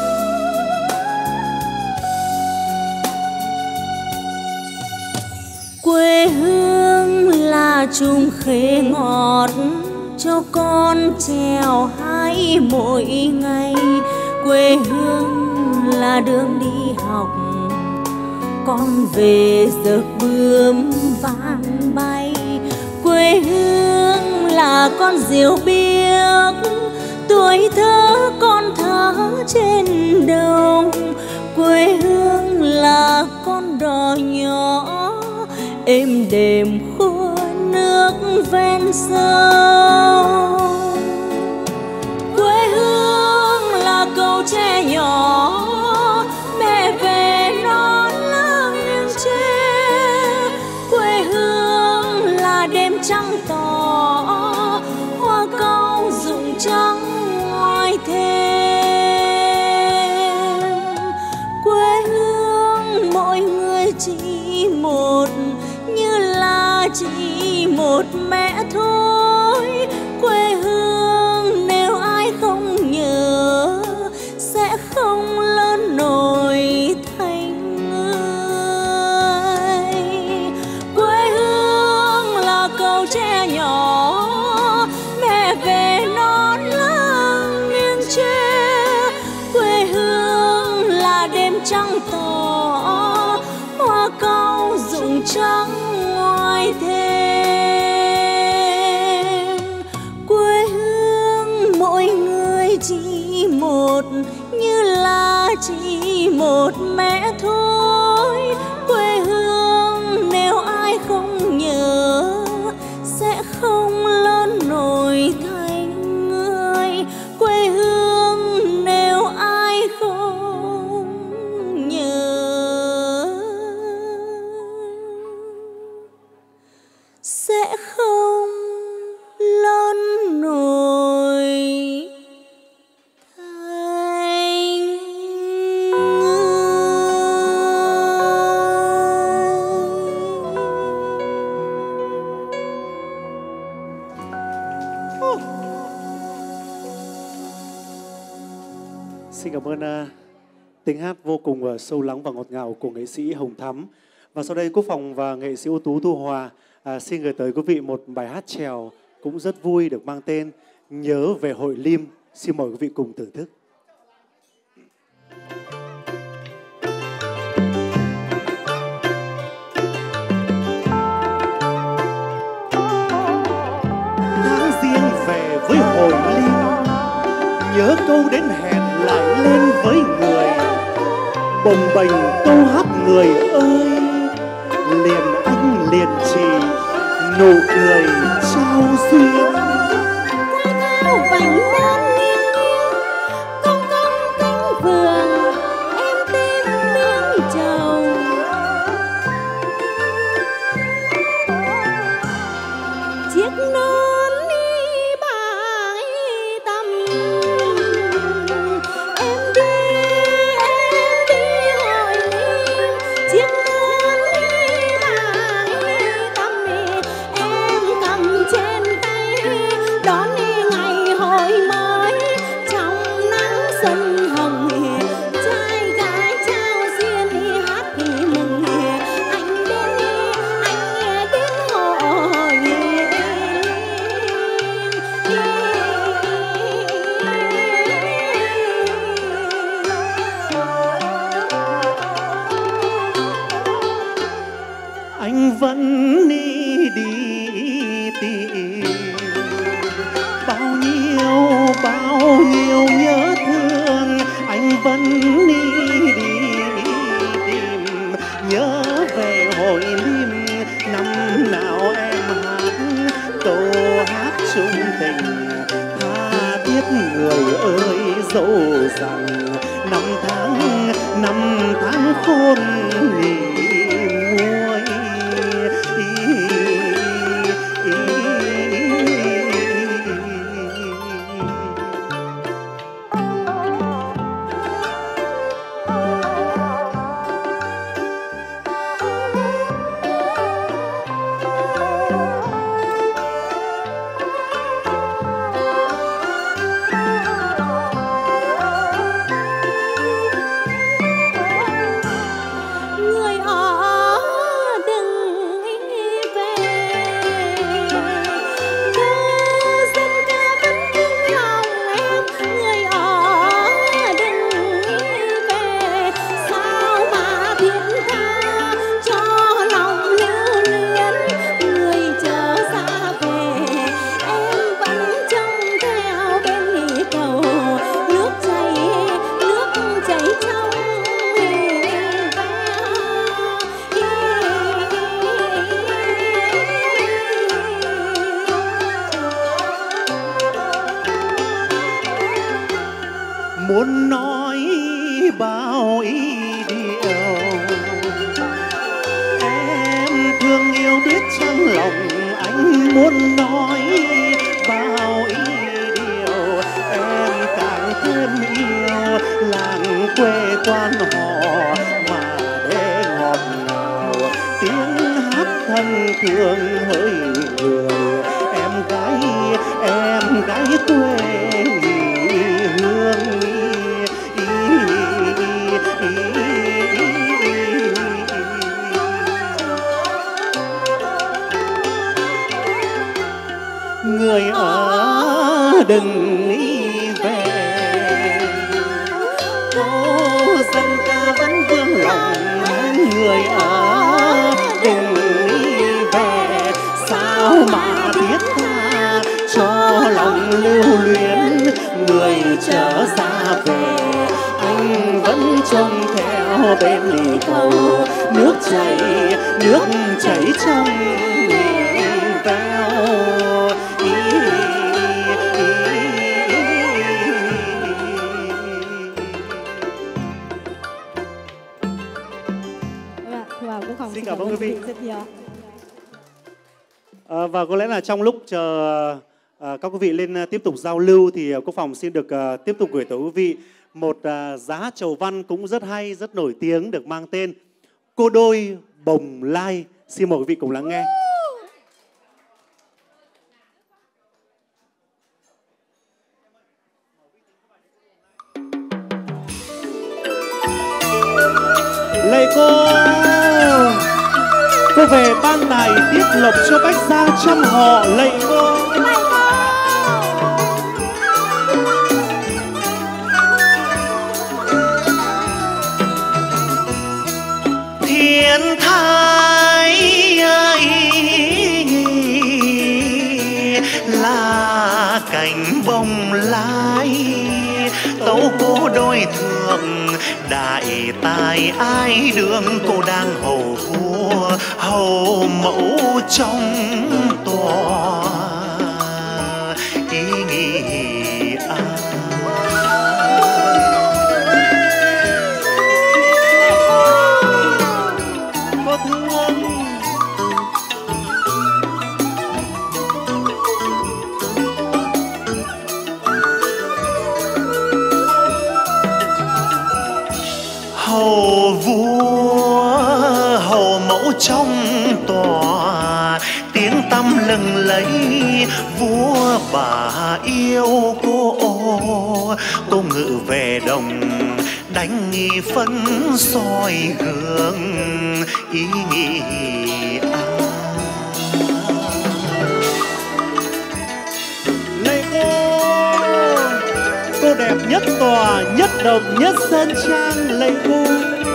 Quê hương là chùm khế ngọt cho con trèo hái mỗi ngày. Quê hương là đường đi học, con về giấc bướm vang bay. Quê hương là con diều biếc, tuổi thơ con thơ trên đồng. Quê hương là con đò nhỏ, êm đềm khua nước ven sông. Quê hương là cầu tre nhỏ, mẹ về non lương nghiêng tre. Quê hương là đêm trăng tỏ, hoa cau rụng trắng ngoài thềm. Quê hương mỗi người chỉ một, như là chỉ một mẹ thôi. Quê hương nếu ai không nhớ sẽ không lớn nổi thành người. Quê hương là cầu tre nhỏ, mẹ về non lương nghiêng tre. Quê hương là đêm trăng tỏ, hoa cau rụng trắng ngoài thềm. Quê hương mỗi người chỉ một, như là chỉ một mẹ thôi. Quê hương nếu ai không nhớ sẽ không lớn nổi thành người. Quê hương nếu ai không nhớ sẽ không lớn nổi thành người. Xin cảm ơn uh, tiếng hát vô cùng uh, sâu lắng và ngọt ngào của nghệ sĩ Hồng Thắm. Và sau đây Quốc Phòng và nghệ sĩ ưu tú Thu Hòa uh, xin gửi tới quý vị một bài hát chèo cũng rất vui được mang tên Nhớ về Hội Lim. Xin mời quý vị cùng thưởng thức. Tháng riêng về với Hội Lim, nhớ câu đến hẹn lại lên với người. Bồng bềnh câu hát người ơi, liền anh liền chị, nụ cười trao duyên. Theo vành đan nghiêng nghiêng, cong cong cánh vườn, em tim nương trầu. Chiếc nón đi bãi tầm, em đi em đi Hội Lim. Chiếc nón đi bãi tầm, em cầm trên tay ơi dẫu rằng năm tháng năm tháng khôn nghỉ nguôi. Người ở đừng về, cô dân ca vẫn vững lòng em. Người ở đừng về, sao mà thiết tha cho lòng lưu luyến. Người chờ xa về, em vẫn trông theo bên lì cầu. Nước chảy nước chảy trong muốn nói bao ý điều, em thương yêu biết chăng lòng anh muốn nói bao ý điều. Em càng thêm yêu làng quê quan họ mà để ngọt ngào tiếng hát thân thương hỡi người. Em gái em gái quê nghỉ hương. Người ở đừng đi về, cô dân ca vẫn vương lòng. Người ở đừng đi về, sao mà thiết tha cho lòng lưu luyến. Người trở ra về, anh vẫn trông theo bên lì cầu. Nước chảy nước chảy trong veo. Xin cảm ơn quý vị. rất nhiều. À, và có lẽ là trong lúc chờ à, các quý vị lên à, tiếp tục giao lưu thì à, Quốc phòng xin được à, tiếp tục gửi tới quý vị một à, giá hát chầu văn cũng rất hay, rất nổi tiếng, được mang tên Cô Đôi Bồng Lai. Xin mời quý vị cùng lắng nghe. Lạy cô, cô về ban tài tiết lộc cho bách gia trăm họ. Lạy cô, thiên thái ơi là cành bồng lai. Tấu cô đôi thường đại tài ai đương. Cô đang hầu vua hầu mẫu trong tòa ý nghĩa. cô thương hầu vua hầu mẫu trong tòa tiếng tăm lừng lấy. Vua bà yêu cô, cô ngự về đồng đánh nghi phân soi gương ý nghĩa. Lạy cô, cô đẹp nhất tòa, nhất đồng, nhất sơn trang. Lạy cô,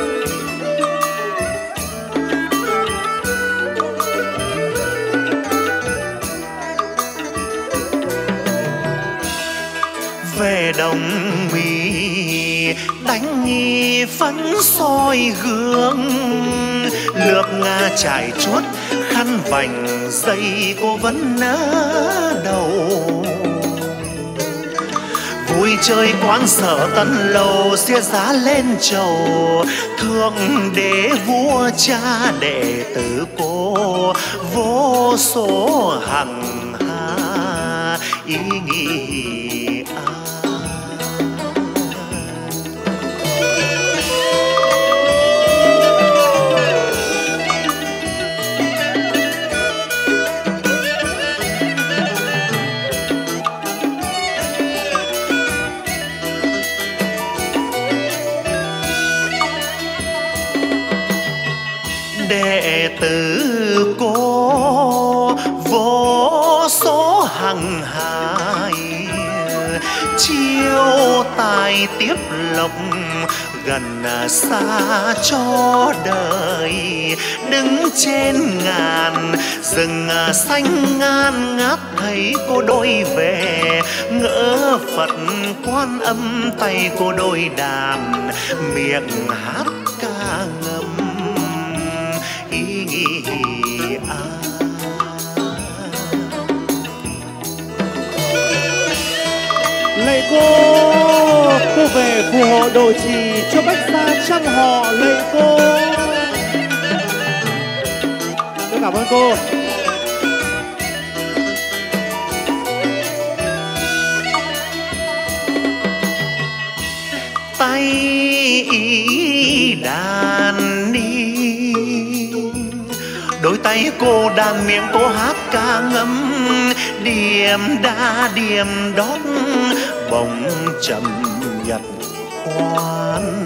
về đồng mì đánh nghi phấn soi gương. Lược Nga trải chuốt khăn vành dây cô vẫn nỡ đầu. Vui chơi quán sở tân lầu xia giá lên chầu, thượng đế vua cha đệ tử cô vô số hằng hà ý nghĩa. Đệ tử cô vô số hằng hải, chiêu tài tiếp lộc gần xa cho đời. Đứng trên ngàn rừng xanh ngàn ngát thấy cô đôi về, ngỡ Phật Quan Âm tay cô đôi đàn, miệng hát ca ngâm ý nghĩa. Lạy cô, cô về phù hộ độ trì cho bách gia trăm họ. Lạy cô, tôi cảm ơn cô. Tay ý đàn ni, đôi tay cô đàn miệng cô hát ca ngâm, điềm đa điềm đót bỗng trầm nhật khoan.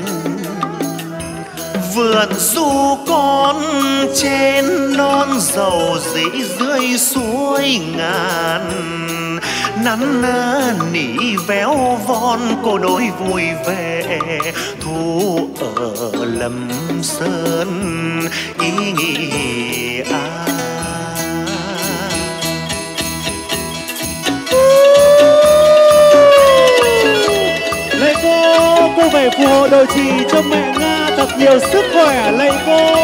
Vườn du con trên non dầu dĩ dưới suối ngàn, nắn nỉ véo von cô đôi vui về thu ở Lâm Sơn ý nghĩa. Lạy cô, cô về phù hộ độ trì cho mẹ Nga thật nhiều sức khỏe. Lạy cô.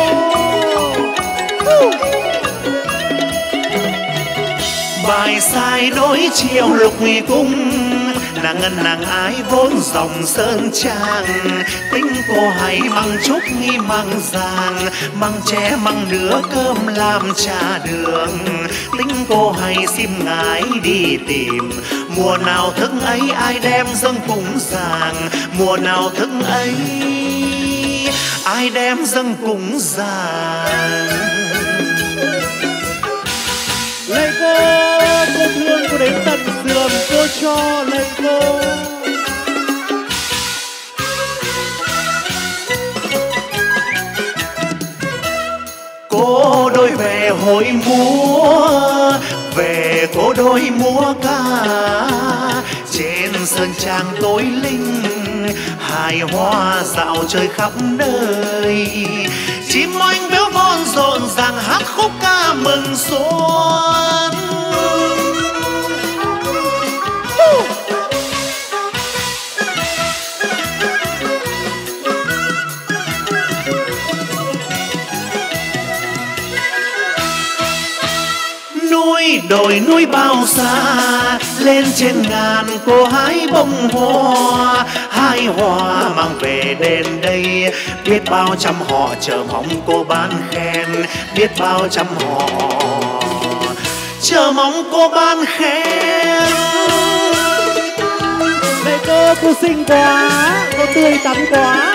Bài sai đối chiều lục nguy cung, nàng ngân nàng ái vốn dòng sơn trang. Tính cô hay măng trúc nghi măng giàng, măng tre măng nứa cơm làm trà đường. Tính cô hay xiêm ngái đi tìm, mùa nào thức ấy ai đem dâng cúng giàng. Mùa nào thức ấy ai đem dâng cúng giàng. Lạy cô, cô thương cô đến tận giường cô cho. Lạy cô. Cô đôi về hội múa, về cô đôi múa ca trên sơn trang tối linh, hài hoa dạo chơi khắp nơi. Chim oanh béo von rộn ràng hát khúc ca mừng xuân. Núi đồi núi bao xa, lên trên ngàn cô hái bông hoa. Hai hoa mang về đền đây, biết bao trăm họ chờ mong cô ban khen. Biết bao trăm họ chờ mong cô ban khen. Lạy cô, cô xinh quá, cô tươi tắn quá.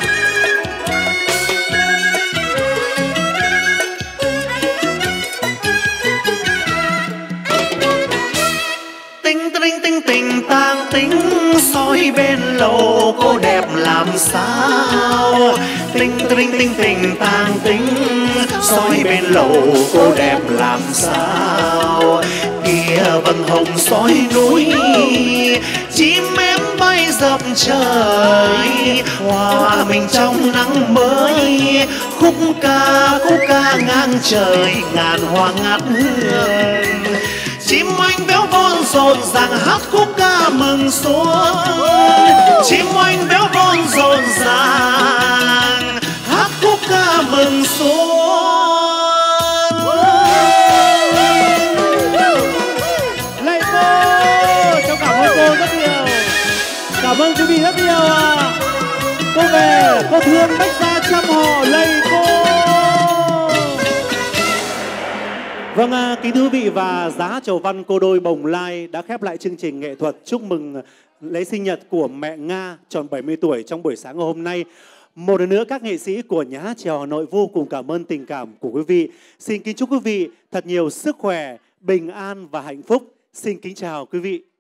Tinh tinh tinh tinh tang tính soi bên lầu cô đẹp làm sao. Tinh tinh tinh tinh tang tính soi bên lầu cô đẹp làm sao. Kia vầng hồng soi núi, chim em bay dập trời. Hòa mình trong nắng mới, khúc ca khúc ca ngang trời ngàn hoa ngát hương. Chim oanh béo von rộn ràng hát khúc ca mừng xuân. Chim oanh béo von rộn ràng hát khúc ca mừng xuân. Lạy cô, cháu cảm ơn cô rất nhiều. Cảm ơn quý vị rất nhiều ạ. Cô về, cô thương Bách Gia trăm họ lạy cô. Vâng, à, kính thưa quý vị, và giá chầu văn cô đôi Bồng Lai đã khép lại chương trình nghệ thuật chúc mừng lễ sinh nhật của mẹ Nga tròn bảy mươi tuổi trong buổi sáng ngày hôm nay. Một lần nữa các nghệ sĩ của Nhà hát Chèo Hà Nội vô cùng cảm ơn tình cảm của quý vị. Xin kính chúc quý vị thật nhiều sức khỏe, bình an và hạnh phúc. Xin kính chào quý vị.